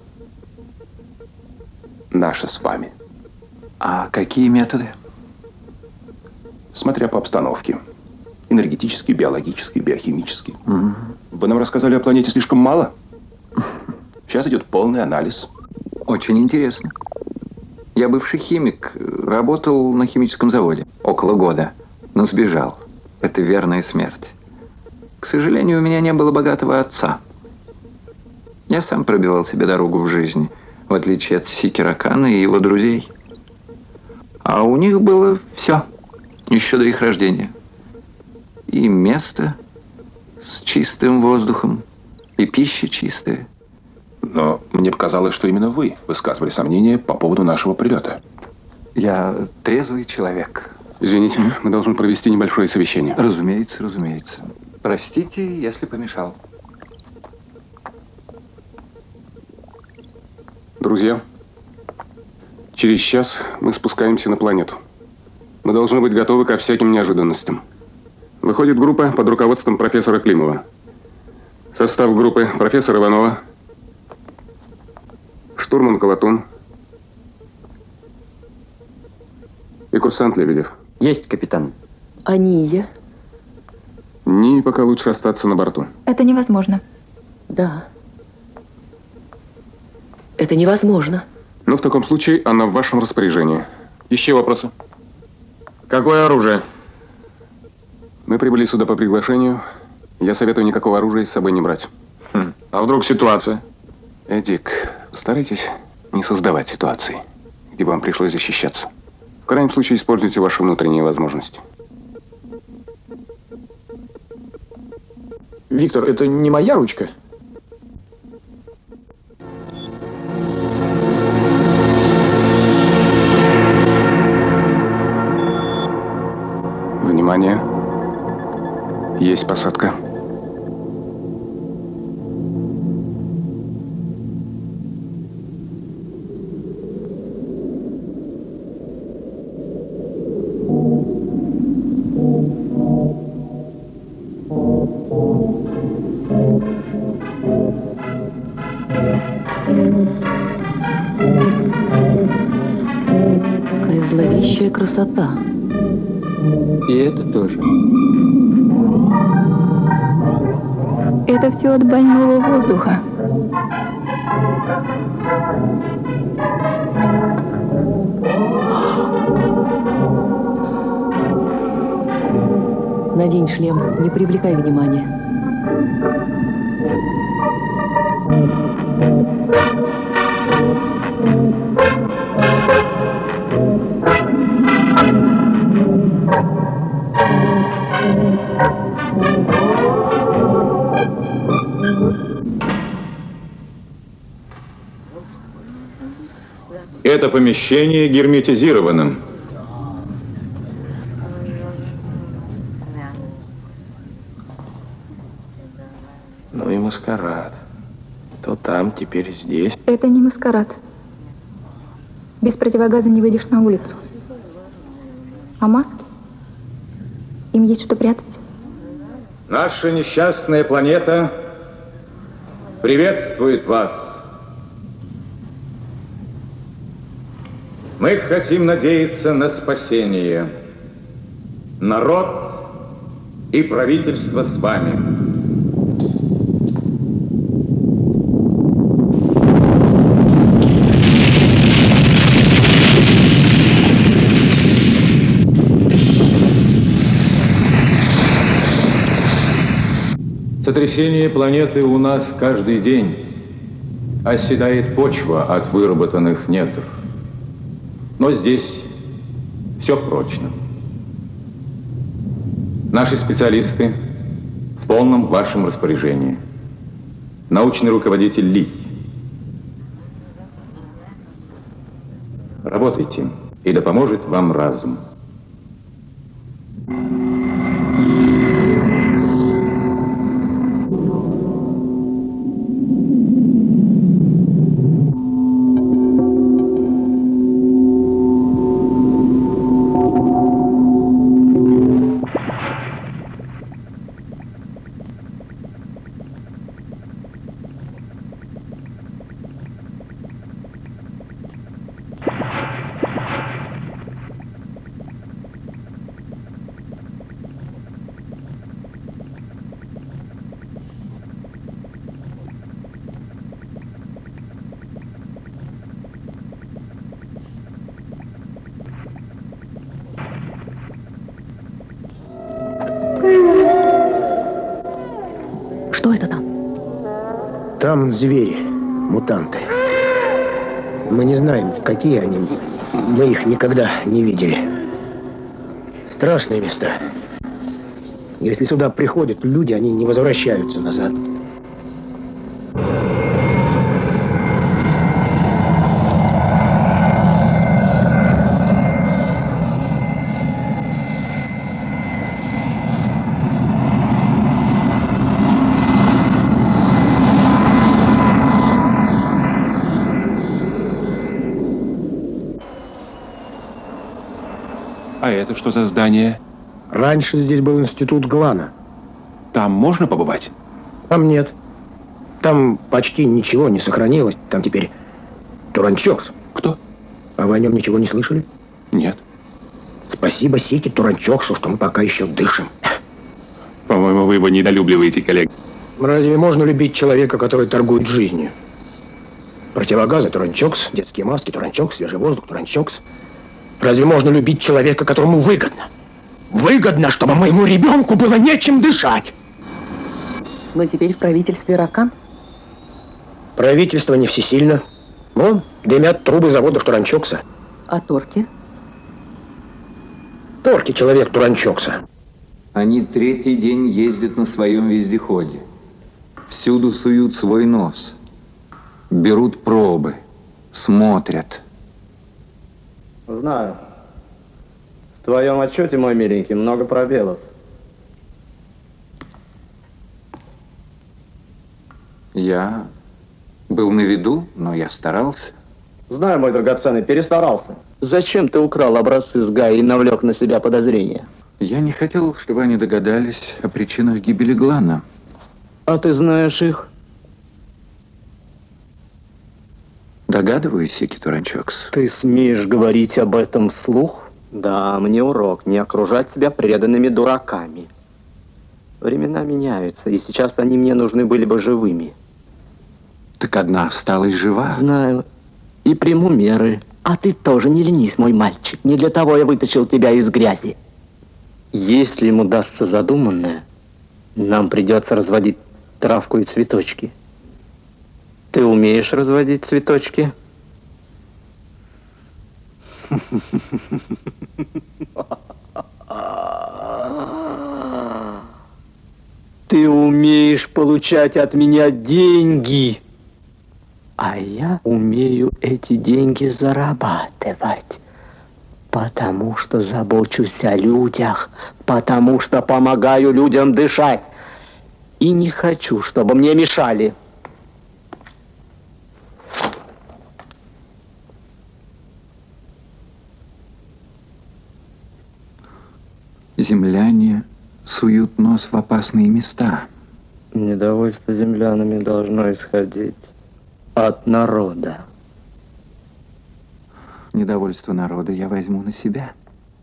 Наше с вами. А какие методы? Смотря по обстановке. Энергетический, биологический, биохимический. Угу. Вы нам рассказали о планете слишком мало? Сейчас идет полный анализ. Очень интересно. Я бывший химик, работал на химическом заводе около года, но сбежал. Это верная смерть. К сожалению, у меня не было богатого отца. Я сам пробивал себе дорогу в жизни, в отличие от Секиракана и его друзей. А у них было все, еще до их рождения. И место с чистым воздухом, и пища чистая. Но мне показалось, что именно вы высказывали сомнения по поводу нашего прилета. Я трезвый человек. Извините, мы должны провести небольшое совещание. Разумеется, разумеется. Простите, если помешал. Друзья, через час мы спускаемся на планету. Мы должны быть готовы ко всяким неожиданностям. Выходит группа под руководством профессора Климова. Состав группы: профессор Иванова, штурман Колотун и курсант Лебедев. Есть, капитан. А Ния? Нии пока лучше остаться на борту. Это невозможно. Да. Это невозможно. Но в таком случае она в вашем распоряжении. Еще вопросы? Какое оружие? Мы прибыли сюда по приглашению. Я советую никакого оружия с собой не брать. А вдруг ситуация? Эдик, старайтесь не создавать ситуации, где бы вам пришлось защищаться. В крайнем случае используйте ваши внутренние возможности. Виктор, это не моя ручка? Внимание! Есть посадка. Какая зловещая красота. И это тоже. Это все от больного воздуха. Надень шлем, не привлекай внимания. Это помещение герметизировано. Ну и маскарад. То там, теперь здесь. Это не маскарад. Без противогаза не выйдешь на улицу. А маски? Им есть что прятать. Наша несчастная планета приветствует вас. Мы хотим надеяться на спасение. Народ и правительство с вами. Сотрясение планеты у нас каждый день. Оседает почва от выработанных недр. Но здесь все прочно. Наши специалисты в полном вашем распоряжении. Научный руководитель Ли. Работайте, и да поможет вам разум. Что это там? Там звери, мутанты. Мы не знаем, какие они. Мы их никогда не видели. Страшные места. Если сюда приходят люди, они не возвращаются назад. А это что за здание? Раньше здесь был институт Глана. Там можно побывать? Там нет. Там почти ничего не сохранилось. Там теперь Туранчокс. Кто? А вы о нем ничего не слышали? Нет. Спасибо Сики Туранчоксу, что мы пока еще дышим. По-моему, вы его недолюбливаете, коллега. Разве можно любить человека, который торгует жизнью? Противогазы Туранчокс, детские маски Туранчокс, свежий воздух Туранчокс. Разве можно любить человека, которому выгодно? Выгодно, чтобы моему ребенку было нечем дышать. Но теперь в правительстве Ракан. Правительство не всесильно. Вон, дымят трубы заводов Туранчокса. А Торки? Торки человек Туранчокса. Они третий день ездят на своем вездеходе. Всюду суют свой нос. Берут пробы. Смотрят. Знаю. В твоем отчете, мой миленький, много пробелов. Я был на виду, но я старался. Знаю, мой драгоценный, перестарался. Зачем ты украл образцы с Гаи и навлек на себя подозрения? Я не хотел, чтобы они догадались о причинах гибели Глана. А ты знаешь их? Догадываюсь, Сики Туранчокс. Ты смеешь говорить об этом вслух? Да, мне урок не окружать себя преданными дураками. Времена меняются, и сейчас они мне нужны были бы живыми. Так одна осталась жива. Знаю. И приму меры. А ты тоже не ленись, мой мальчик. Не для того я вытащил тебя из грязи. Если им удастся задуманное, нам придется разводить травку и цветочки. Ты умеешь разводить цветочки? Ты умеешь получать от меня деньги. А я умею эти деньги зарабатывать, потому что забочусь о людях, потому что помогаю людям дышать. И не хочу, чтобы мне мешали. Земляне суют нос в опасные места. Недовольство землянами должно исходить от народа. Недовольство народа я возьму на себя.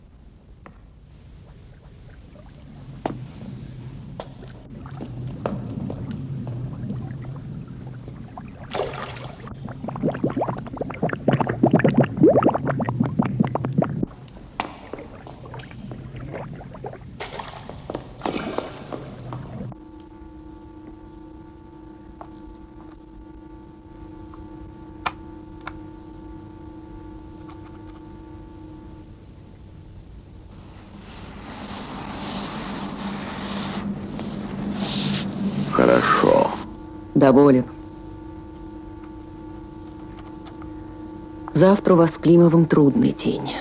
Хорошо. Доволен. Завтра у вас с Климовым трудный день.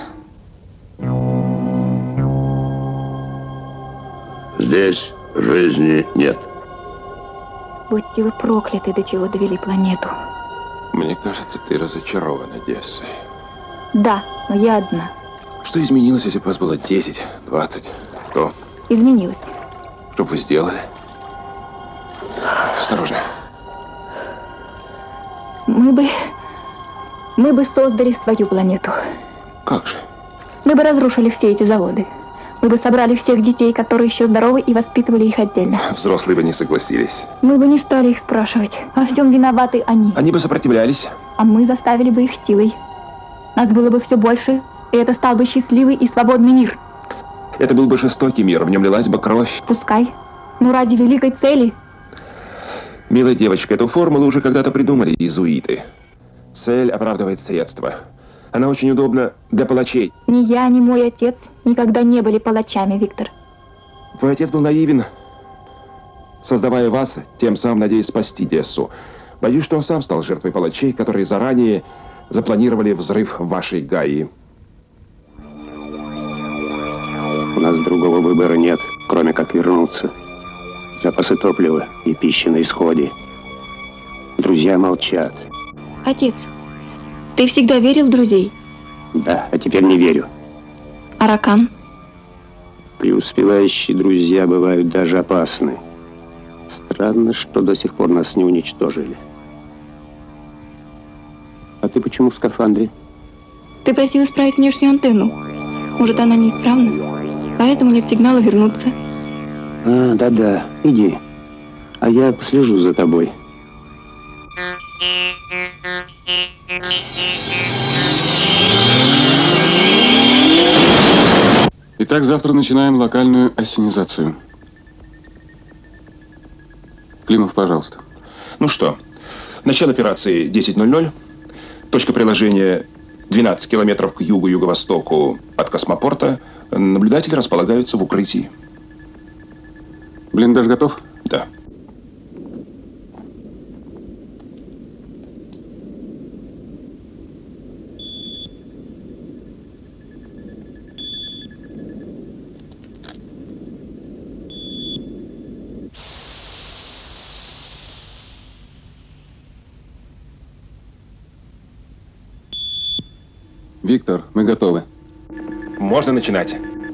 Здесь жизни нет. Будьте вы прокляты, до чего довели планету. Мне кажется, ты разочарован Одессой. Да, но я одна. Что изменилось, если бы вас было 10, 20, 100? Изменилась. Что бы вы сделали? Осторожно. Мы бы создали свою планету. Как же? Мы бы разрушили все эти заводы. Мы бы собрали всех детей, которые еще здоровы, и воспитывали их отдельно. Взрослые бы не согласились. Мы бы не стали их спрашивать. Во всем виноваты они. Они бы сопротивлялись. А мы заставили бы их силой. Нас было бы все больше, и это стал бы счастливый и свободный мир. Это был бы жестокий мир, в нем лилась бы кровь. Пускай. Но ради великой цели. Милая девочка, эту формулу уже когда-то придумали иезуиты. Цель оправдывает средства. Она очень удобна для палачей. Ни я, ни мой отец никогда не были палачами, Виктор. Твой отец был наивен, создавая вас, тем самым надеясь спасти Дессу. Боюсь, что он сам стал жертвой палачей, которые заранее запланировали взрыв вашей Гаи. У нас другого выбора нет, кроме как вернуться. Запасы топлива и пищи на исходе. Друзья молчат. Отец, ты всегда верил в друзей? Да, а теперь не верю. Аракан? Преуспевающие друзья бывают даже опасны. Странно, что до сих пор нас не уничтожили. А ты почему в скафандре? Ты просил исправить внешнюю антенну. Может, она неисправна? Поэтому нет сигнала вернуться. А, да-да, иди. А я послежу за тобой. Итак, завтра начинаем локальную ассенизацию. Климов, пожалуйста. Ну что, начало операции 10:00. Точка приложения 12 километров к югу-юго-востоку от космопорта. Наблюдатели располагаются в укрытии. Блиндаж готов? Да. Виктор, мы готовы. Можно начинать.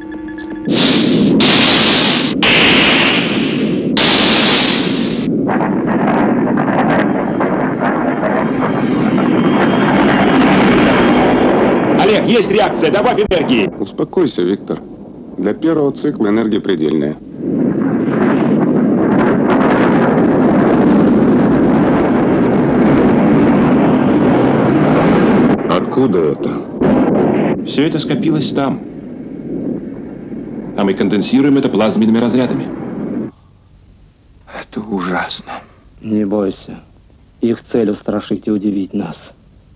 Олег, есть реакция, добавь энергии. Успокойся, Виктор. Для первого цикла энергия предельная. Откуда это? Все это скопилось там. А мы конденсируем это плазменными разрядами. Это ужасно. Не бойся. Их цель устрашить и удивить нас.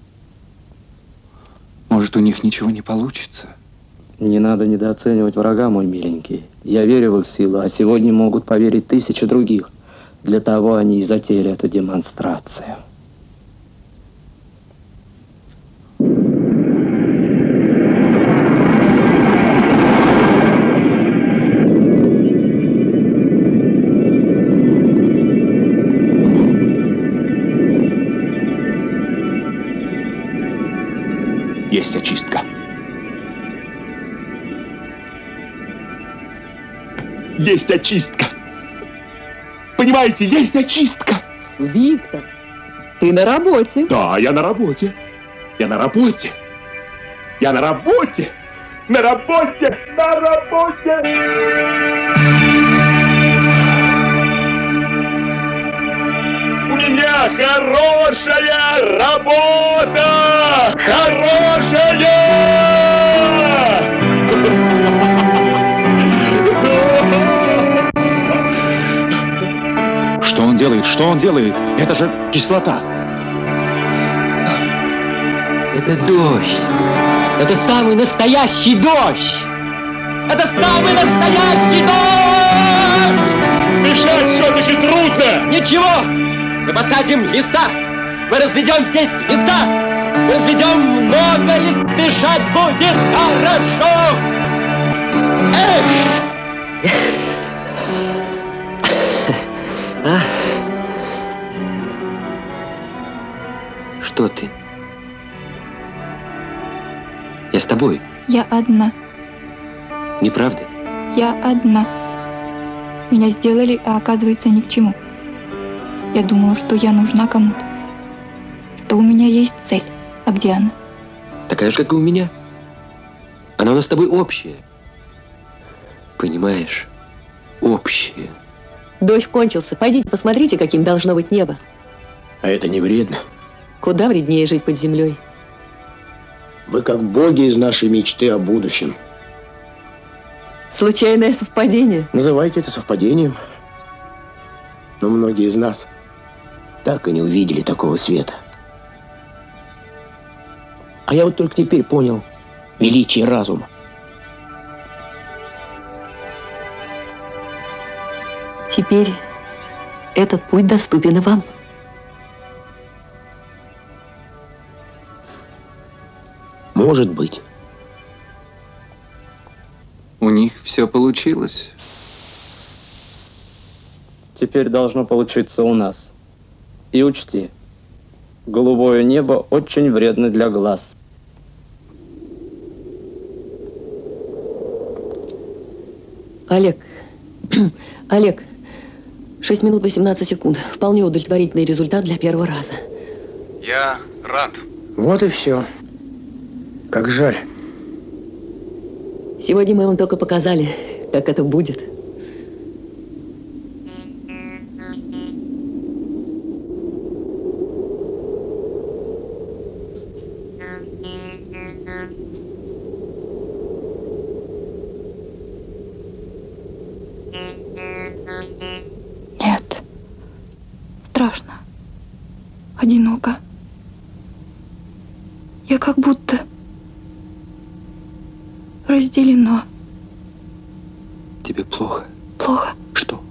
Может, у них ничего не получится? Не надо недооценивать врага, мой миленький. Я верю в их силу, а сегодня могут поверить тысячи других. Для того они и затеяли эту демонстрацию. Есть очистка. Есть очистка. Понимаете, есть очистка. Виктор, ты на работе. Да, я на работе. Я на работе. Я на работе. На работе. На работе. У меня хорошая работа! Хорошая! Что он делает? Что он делает? Это же кислота. Это дождь. Это самый настоящий дождь. Это самый настоящий дождь! Дышать все-таки трудно! Ничего! Мы посадим леса! Мы разведем здесь леса! Мы разведем много лес! Дышать будет хорошо! Что ты? Я с тобой. Я одна. Неправда? Я одна. Меня сделали, а оказывается ни к чему. Я думала, что я нужна кому-то. Что у меня есть цель. А где она? Такая же, как и у меня. Она у нас с тобой общая. Понимаешь? Общая. Дождь кончился. Пойдите, посмотрите, каким должно быть небо. А это не вредно? Куда вреднее жить под землей. Вы как боги из нашей мечты о будущем. Случайное совпадение. Называйте это совпадением. Но многие из нас так и не увидели такого света. А я вот только теперь понял величие разума. Теперь этот путь доступен и вам. Может быть. У них все получилось. Теперь должно получиться у нас. И учти, голубое небо очень вредно для глаз. Олег, Олег, 6 минут 18 секунд. Вполне удовлетворительный результат для первого раза. Я рад. Вот и все. Как жаль. Сегодня мы вам только показали, как это будет. Нет. Страшно. Одиноко. Я как будто разделена. Тебе плохо? Плохо. Что?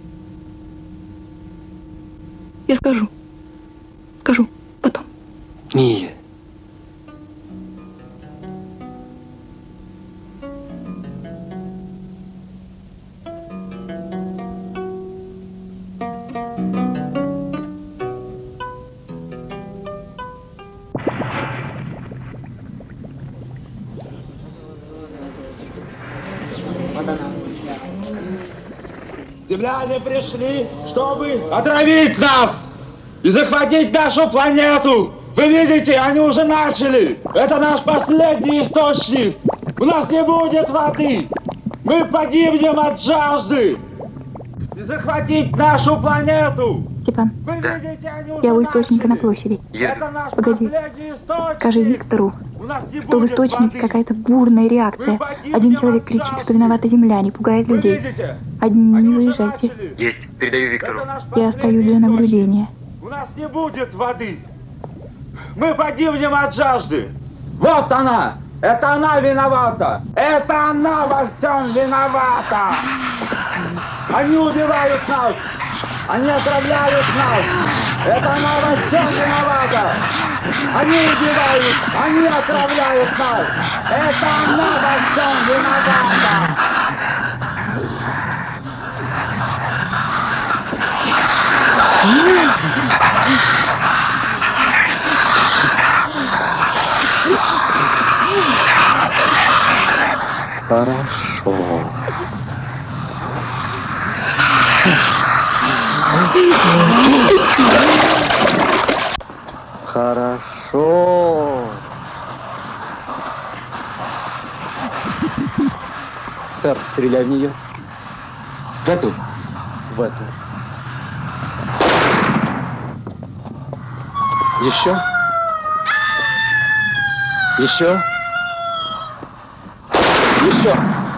Я скажу. Скажу потом. Не. Земляне пришли, чтобы отравить нас и захватить нашу планету. Вы видите, они уже начали. Это наш последний источник. У нас не будет воды. Мы погибнем от жажды. И захватить нашу планету. Степан, Вы видите, они уже я у источника начали. на площади. Это наш Погоди. последний источник. Скажи Виктору, что в источнике какая-то бурная реакция. Один человек кричит, что виноваты земляне, пугает людей. Одни не выезжайте. Есть. Передаю Виктору. Я остаюсь для наблюдения. У нас не будет воды. Мы погибнем от жажды. Вот она. Это она виновата. Это она во всем виновата. Они убивают нас. Они отравляют нас. Это она во всем виновата. Они убивают, они отравляют нас. Это она во всем виновата. Хорошо. Хорошо. Перс, стреляй в нее. В эту. В эту. Еще. Еще. Еще.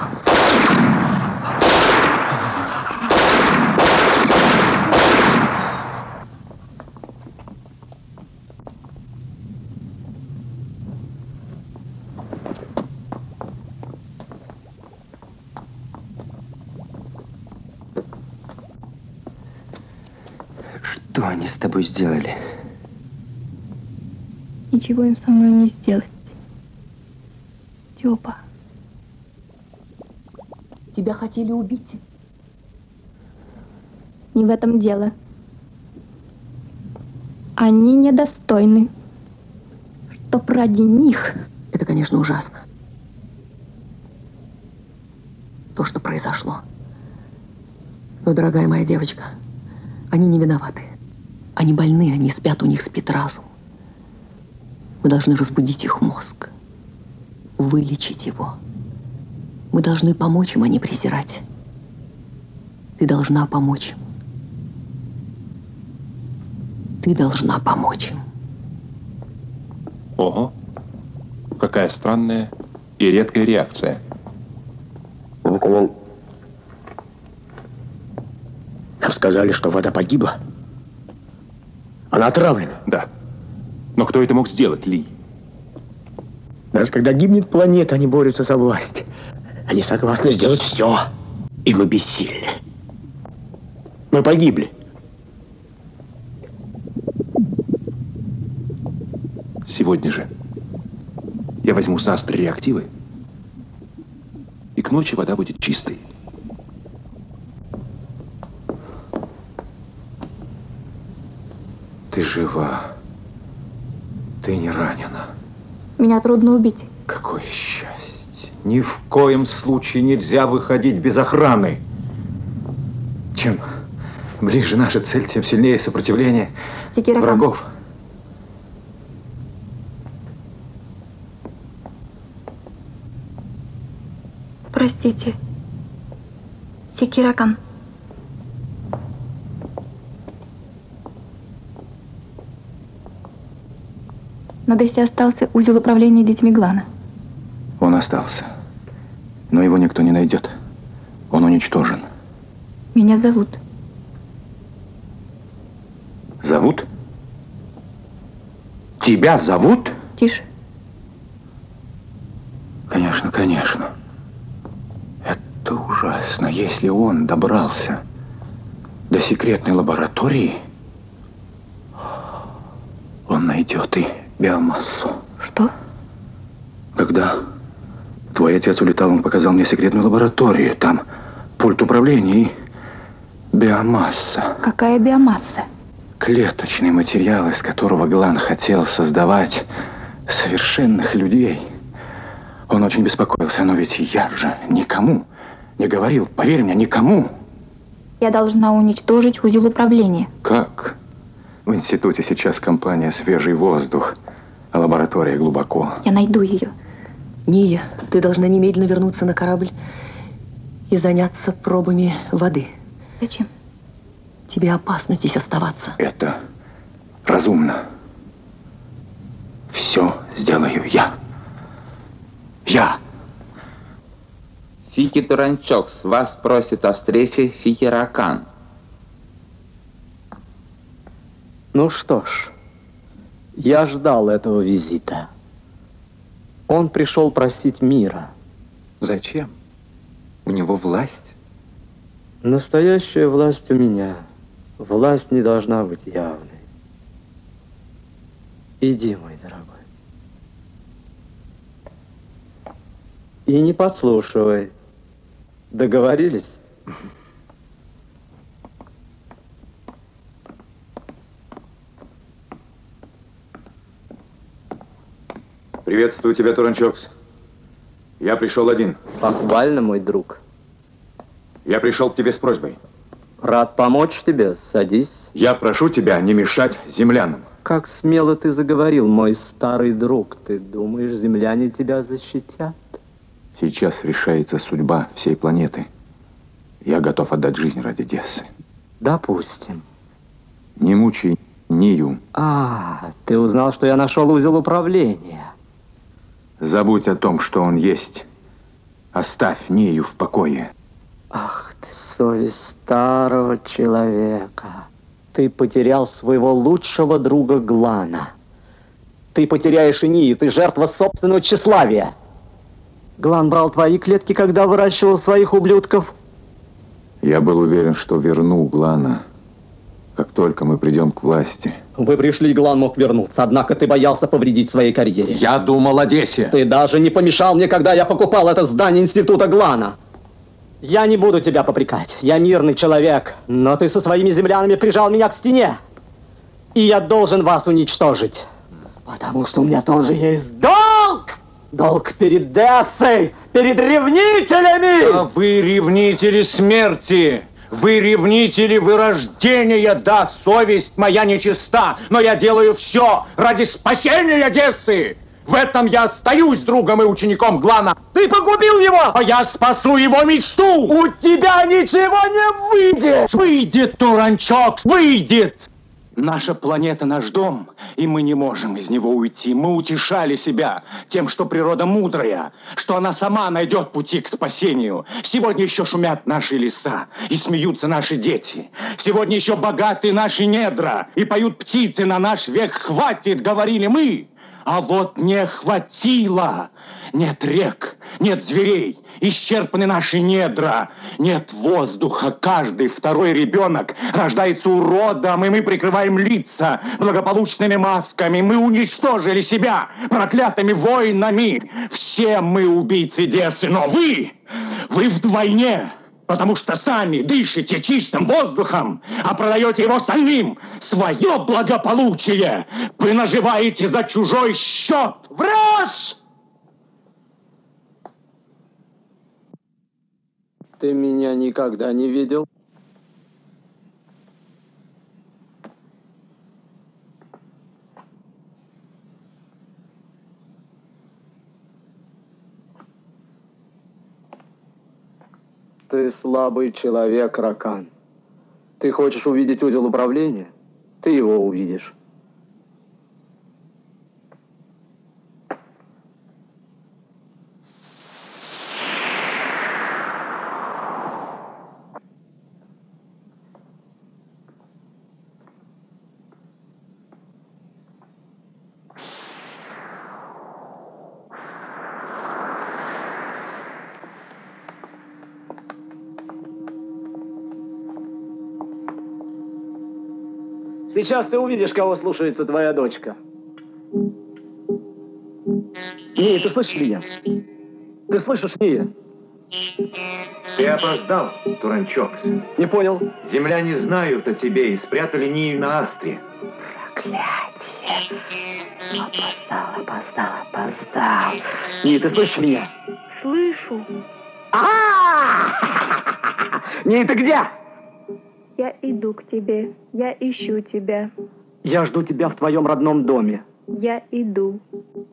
Что они с тобой сделали? Ничего им со мной не сделать. Степа. Тебя хотели убить. Не в этом дело. Они недостойны. Чтоб ради них. Это, конечно, ужасно. То, что произошло. Но, дорогая моя девочка, они не виноваты. Они больны, они спят, у них спит разум. Мы должны разбудить их мозг, вылечить его. Мы должны помочь им, а не презирать. Ты должна помочь им. Ты должна помочь им. Ого, какая странная и редкая реакция. Нам сказали, что вода погибла. Она отравлена. Да. Но кто это мог сделать, Ли? Даже когда гибнет планета, они борются за власть. Они согласны сделать все. И мы бессильны. Мы погибли. Сегодня же я возьму САСТР реактивы, и к ночи вода будет чистой. Ты жива. Ты не ранена. Меня трудно убить. Какое счастье. Ни в коем случае нельзя выходить без охраны. Чем ближе наша цель, тем сильнее сопротивление врагов. Простите. Секиракан. На Дессе остался узел управления детьми Глана. Он остался. Но его никто не найдет. Он уничтожен. Меня зовут. Зовут? Тебя зовут? Тише. Конечно, конечно. Это ужасно. Если он добрался до секретной лаборатории, он найдет и биомассу. Что? Когда твой отец улетал, он показал мне секретную лабораторию. Там пульт управления и биомасса. Какая биомасса? Клеточный материал, из которого Глан хотел создавать совершенных людей. Он очень беспокоился, но ведь я же никому не говорил, поверь мне, никому. Я должна уничтожить узел управления. Как? В институте сейчас компания «Свежий воздух», а лаборатория глубоко. Я найду ее. Ния, ты должна немедленно вернуться на корабль и заняться пробами воды. Зачем? Тебе опасно здесь оставаться. Это разумно. Все сделаю я. Я. Фики Туранчок, с вас просит о встрече Фики Ракан. Ну что ж, я ждал этого визита. Он пришел просить мира. Зачем? У него власть. Настоящая власть у меня. Власть не должна быть явной. Иди, мой дорогой. И не подслушивай. Договорились? Приветствую тебя, Туранчокс. Я пришел один. Похвально, мой друг. Я пришел к тебе с просьбой. Рад помочь тебе. Садись. Я прошу тебя не мешать землянам. Как смело ты заговорил, мой старый друг. Ты думаешь, земляне тебя защитят? Сейчас решается судьба всей планеты. Я готов отдать жизнь ради Одессы. Допустим. Не мучай Нию. Ты узнал, что я нашел узел управления. Забудь о том, что он есть. Оставь Нию в покое. Ах ты, совесть старого человека. Ты потерял своего лучшего друга Глана. Ты потеряешь и Нию, ты жертва собственного тщеславия. Глан брал твои клетки, когда выращивал своих ублюдков. Я был уверен, что верну Глана, как только мы придем к власти. Вы пришли, Глан мог вернуться, однако ты боялся повредить своей карьере. Я думал о Одессе. Ты даже не помешал мне, когда я покупал это здание института Глана. Я не буду тебя попрекать. Я мирный человек, но ты со своими землянами прижал меня к стене. И я должен вас уничтожить. Потому что у меня тоже есть долг! Долг перед Дессой, перед ревнителями! А вы ревнители смерти! Вы ревнители вырождения! Да, совесть моя нечиста, но я делаю все ради спасения Одессы! В этом я остаюсь другом и учеником Глана. Ты погубил его! А я спасу его мечту! У тебя ничего не выйдет! Выйдет, Туранчок, выйдет! Наша планета наш дом, и мы не можем из него уйти. Мы утешали себя тем, что природа мудрая, что она сама найдет пути к спасению. Сегодня еще шумят наши леса, и смеются наши дети. Сегодня еще богаты наши недра, и поют птицы на наш век. Хватит, говорили мы, а вот не хватило. Нет рек, нет зверей, исчерпаны наши недра, нет воздуха. Каждый второй ребенок рождается уродом, и мы прикрываем лица благополучными масками. Мы уничтожили себя проклятыми войнами. Все мы убийцы Одессы, но вы вдвойне. Потому что сами дышите чистым воздухом, а продаете его остальным. Свое благополучие вы наживаете за чужой счет. Врешь! Ты меня никогда не видел? Ты слабый человек, Ракан. Ты хочешь увидеть узел управления? Ты его увидишь. Сейчас ты увидишь, кого слушается твоя дочка. Ния, ты слышишь меня? Ты слышишь, Ния? Ты опоздал, Туранчокс. Не понял. Земляне знают о тебе и спрятали Нию на Астре. Проклятие. Опоздал. Ния, ты слышишь меня? Слышу. Ния, ты где? Я иду к тебе. Я ищу тебя. Я жду тебя в твоем родном доме. Я иду.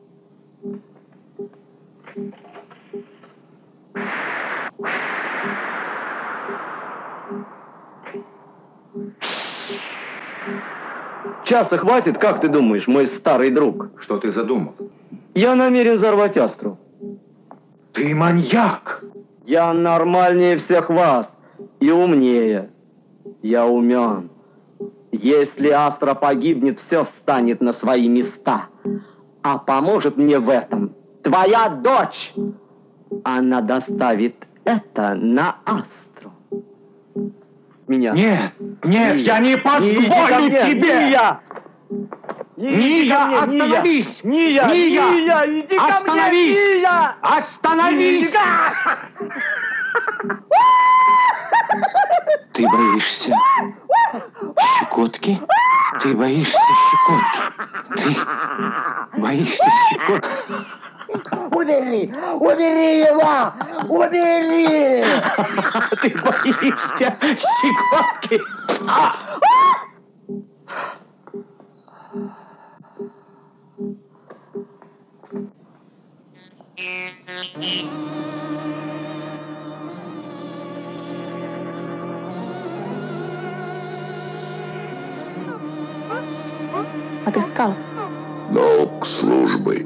Часа хватит, как ты думаешь, мой старый друг? Что ты задумал? Я намерен взорвать Астру. Ты маньяк! Я нормальнее всех вас и умнее. Я умен. Если Астра погибнет, все встанет на свои места. А поможет мне в этом твоя дочь. Она доставит это на Астру. Меня. Нет, нет, я не позволю тебе! Ния, остановись! Ния, иди остановись! ко мне, Ния! Остановись! Ты боишься щекотки? Ты боишься щекотки? Ты боишься щекотки? Убери! Убери его! Убери! Ты боишься щекотки? Отыскал. Долг службы.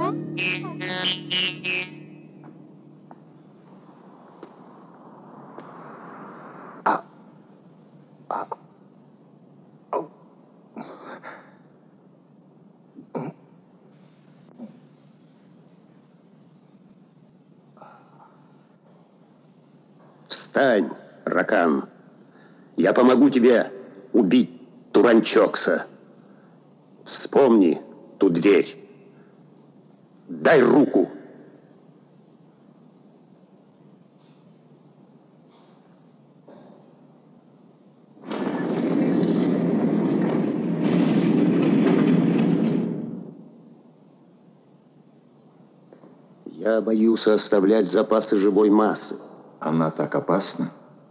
Встань, Ракан. Я помогу тебе убить Туранчокса. Вспомни ту дверь. Дай руку. Я боюсь оставлять запасы живой массы. Она так опасна?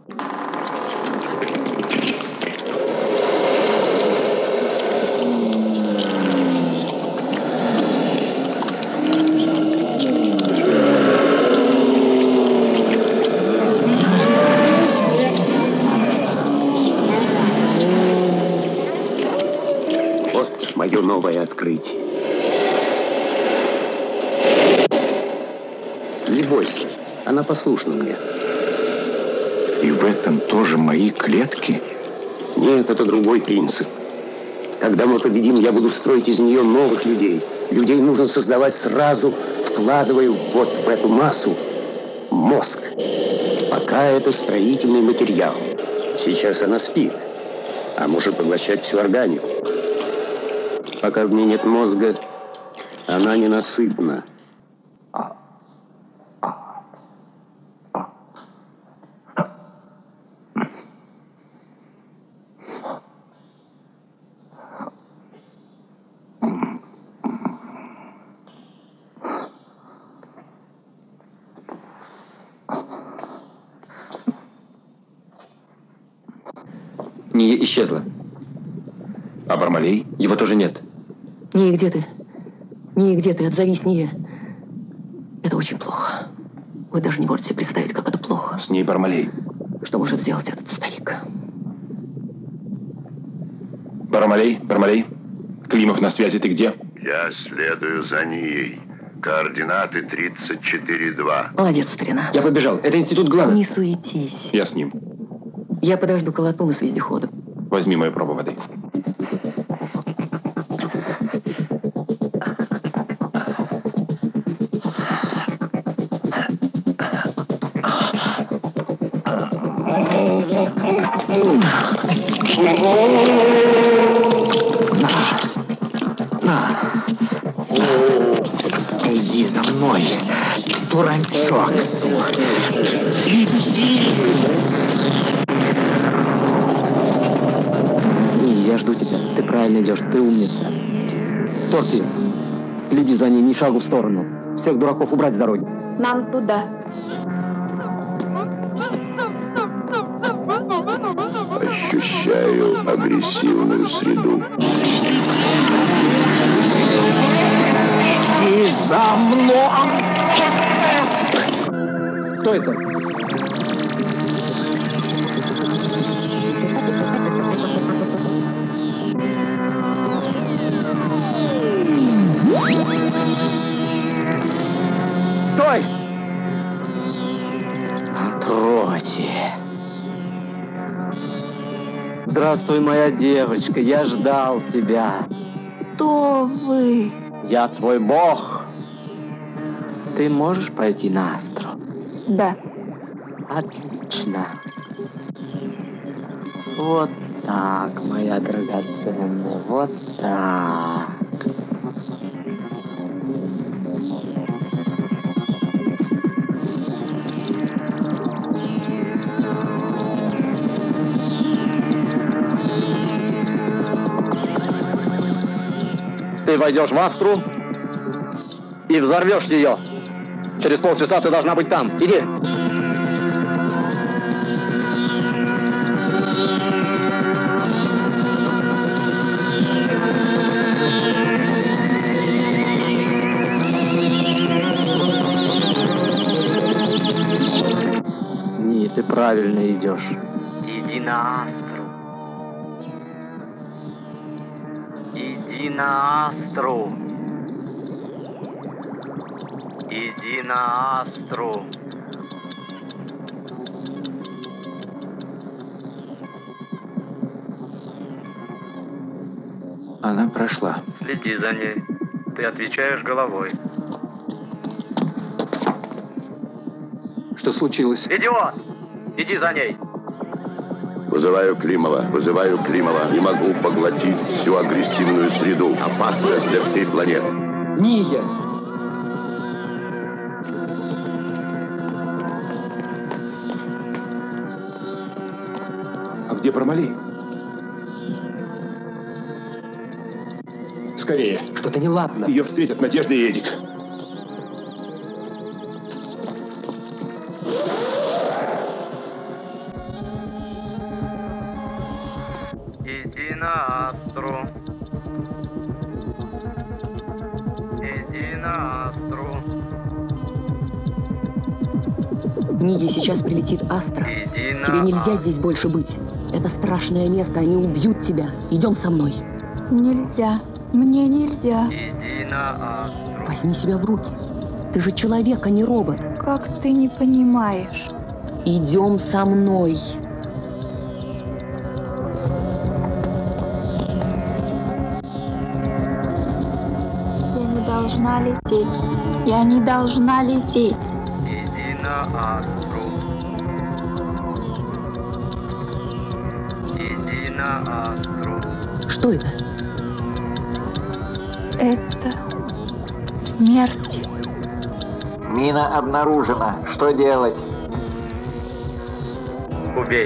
Вот мое новое открытие. Не бойся, она послушна мне. И в этом тоже мои клетки? Нет, это другой принцип. Когда мы победим, я буду строить из нее новых людей. Людей нужно создавать сразу, вкладывая вот в эту массу мозг. Пока это строительный материал. Сейчас она спит, а может поглощать всю органику. Пока в ней нет мозга, она ненасытна. Ния исчезла. А Бармалей? Его тоже нет. Ния, где ты? Ния, где ты? Отзовись, Ния. Это очень плохо. Вы даже не можете представить, как это плохо. С ней Бармалей. Что может сделать этот старик? Бармалей, Бармалей. Климов на связи, ты где? Я следую за Нией. Координаты 34,2. Молодец, старина. Я побежал. Это институт главы. Не суетись. Я с ним. Я подожду Колотуна с вездеходом. Возьми мою пробу воды. Иди за мной, Туранчоксу. Иди! Я жду тебя. Ты правильно идешь. Ты умница. Торки, следи за ней, ни шагу в сторону. Всех дураков убрать с дороги. Нам туда. Ощущаю агрессивную среду. Иди за мной! Кто это? Стой! Здравствуй, моя девочка, я ждал тебя. Кто вы? Я твой бог. Ты можешь пройти на Астру? Да. Отлично. Вот так, моя драгоценная, вот так. Ты войдешь в Астру и взорвешь ее. Через полчаса ты должна быть там. Иди. Не, ты правильно идешь. Иди на Астру. Иди на Астру. Иди на Астру. Она прошла. Следи за ней. Ты отвечаешь головой. Что случилось? Идиот! Иди за ней. Вызываю Климова. Не могу поглотить всю агрессивную среду. Опасность для всей планеты. Нигер. А где Промали? Скорее. Что-то неладно. Ее встретят Надежда и Эдик. Иди на Астру. Иди на Астру. Ния, сейчас прилетит Астра. Тебе нельзя здесь больше быть. Это страшное место, они убьют тебя. Идем со мной. Нельзя. Мне нельзя. Иди на Астру. Возьми себя в руки. Ты же человек, а не робот. Как ты не понимаешь? Идем со мной. Я не должна лететь. Я не должна лететь. Иди на Астру. Иди на Астру. Что это? Это смерть. Мина обнаружена. Что делать? Убей.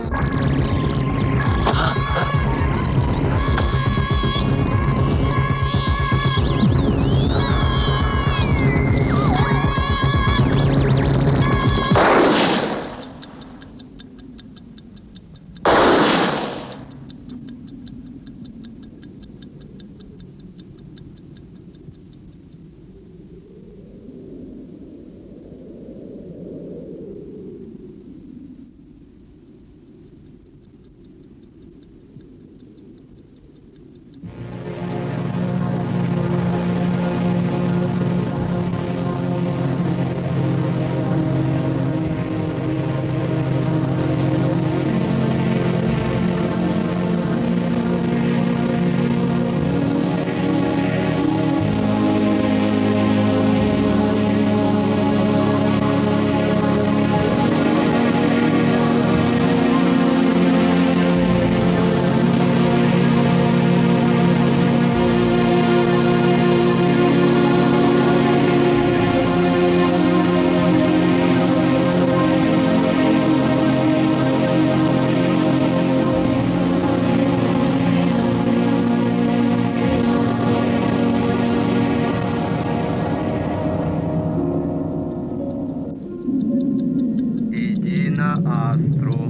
Астру.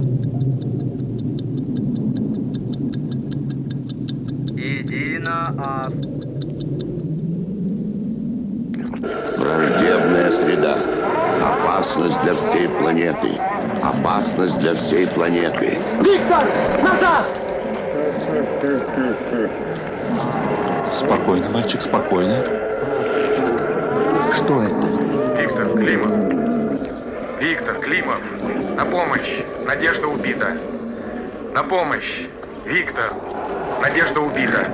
Иди на Астру. Враждебная среда. Опасность для всей планеты. Опасность для всей планеты. Виктор, назад! Спокойно, мальчик, спокойно. Что это? Виктор Климов. Виктор Климов. На помощь. Надежда убита. На помощь! Виктор! Надежда убита!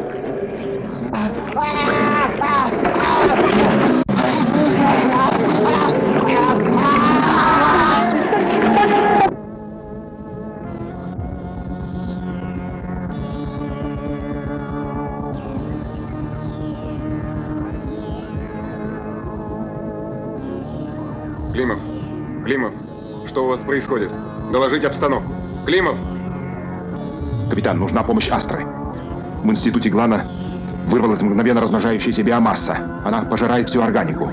Климов, что у вас происходит? Доложить обстановку. Климов! Капитан, нужна помощь Астры. В институте Глана вырвалась мгновенно размножающаяся биомасса. Она пожирает всю органику.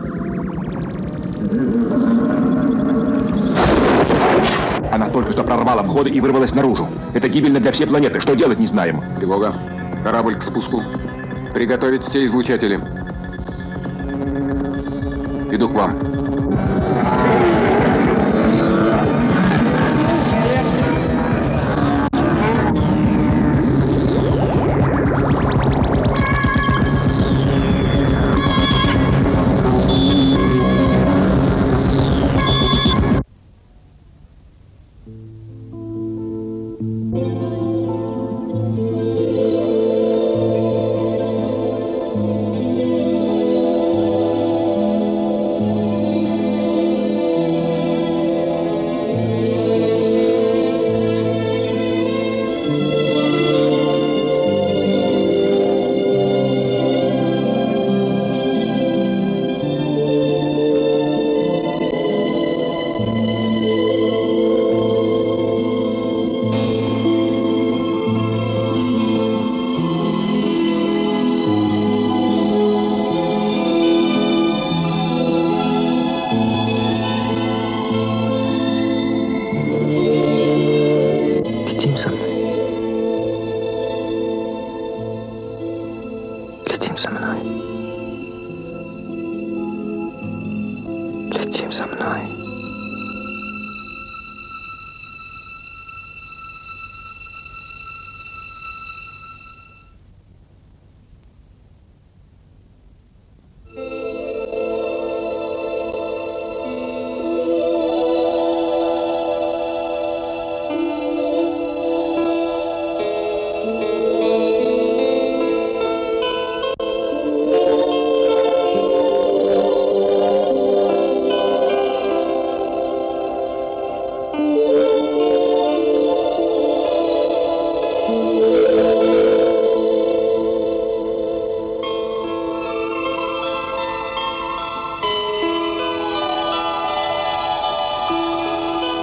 Она только что прорвала входы и вырвалась наружу. Это гибельно для всей планеты. Что делать, не знаем. Тревога. Корабль к спуску. Приготовить все излучатели. Иду к вам.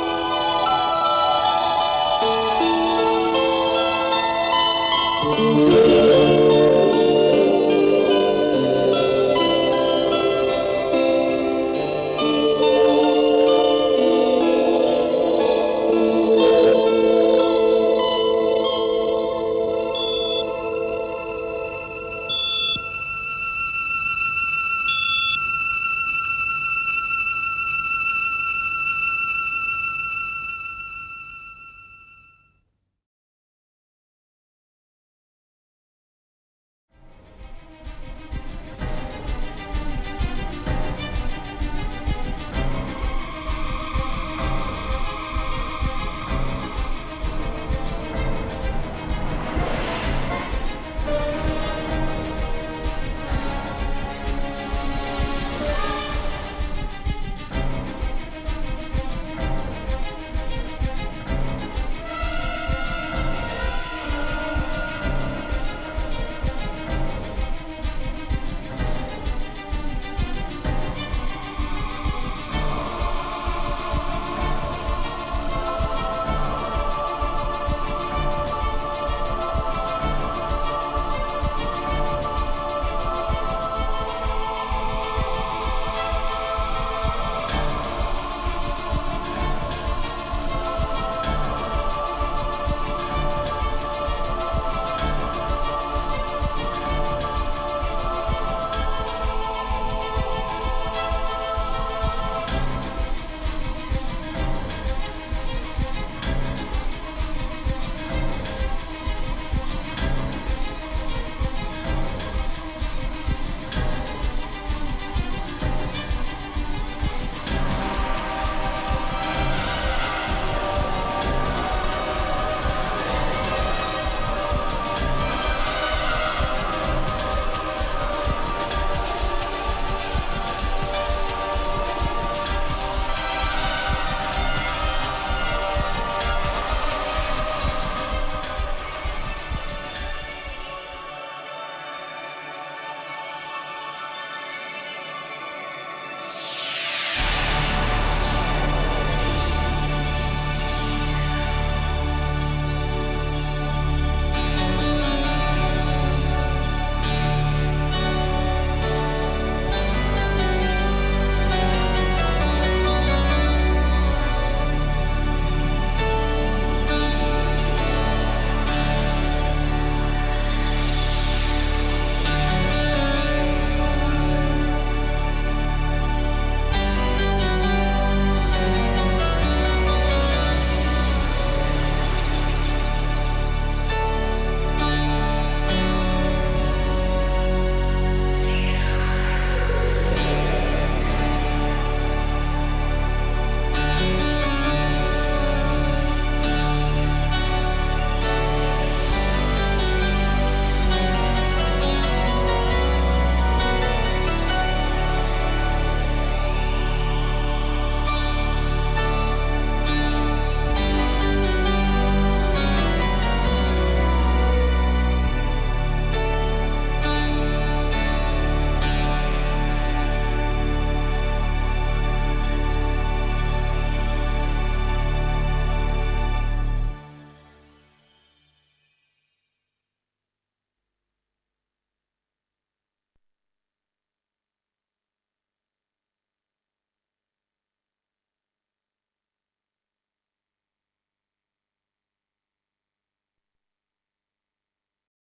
Thank you.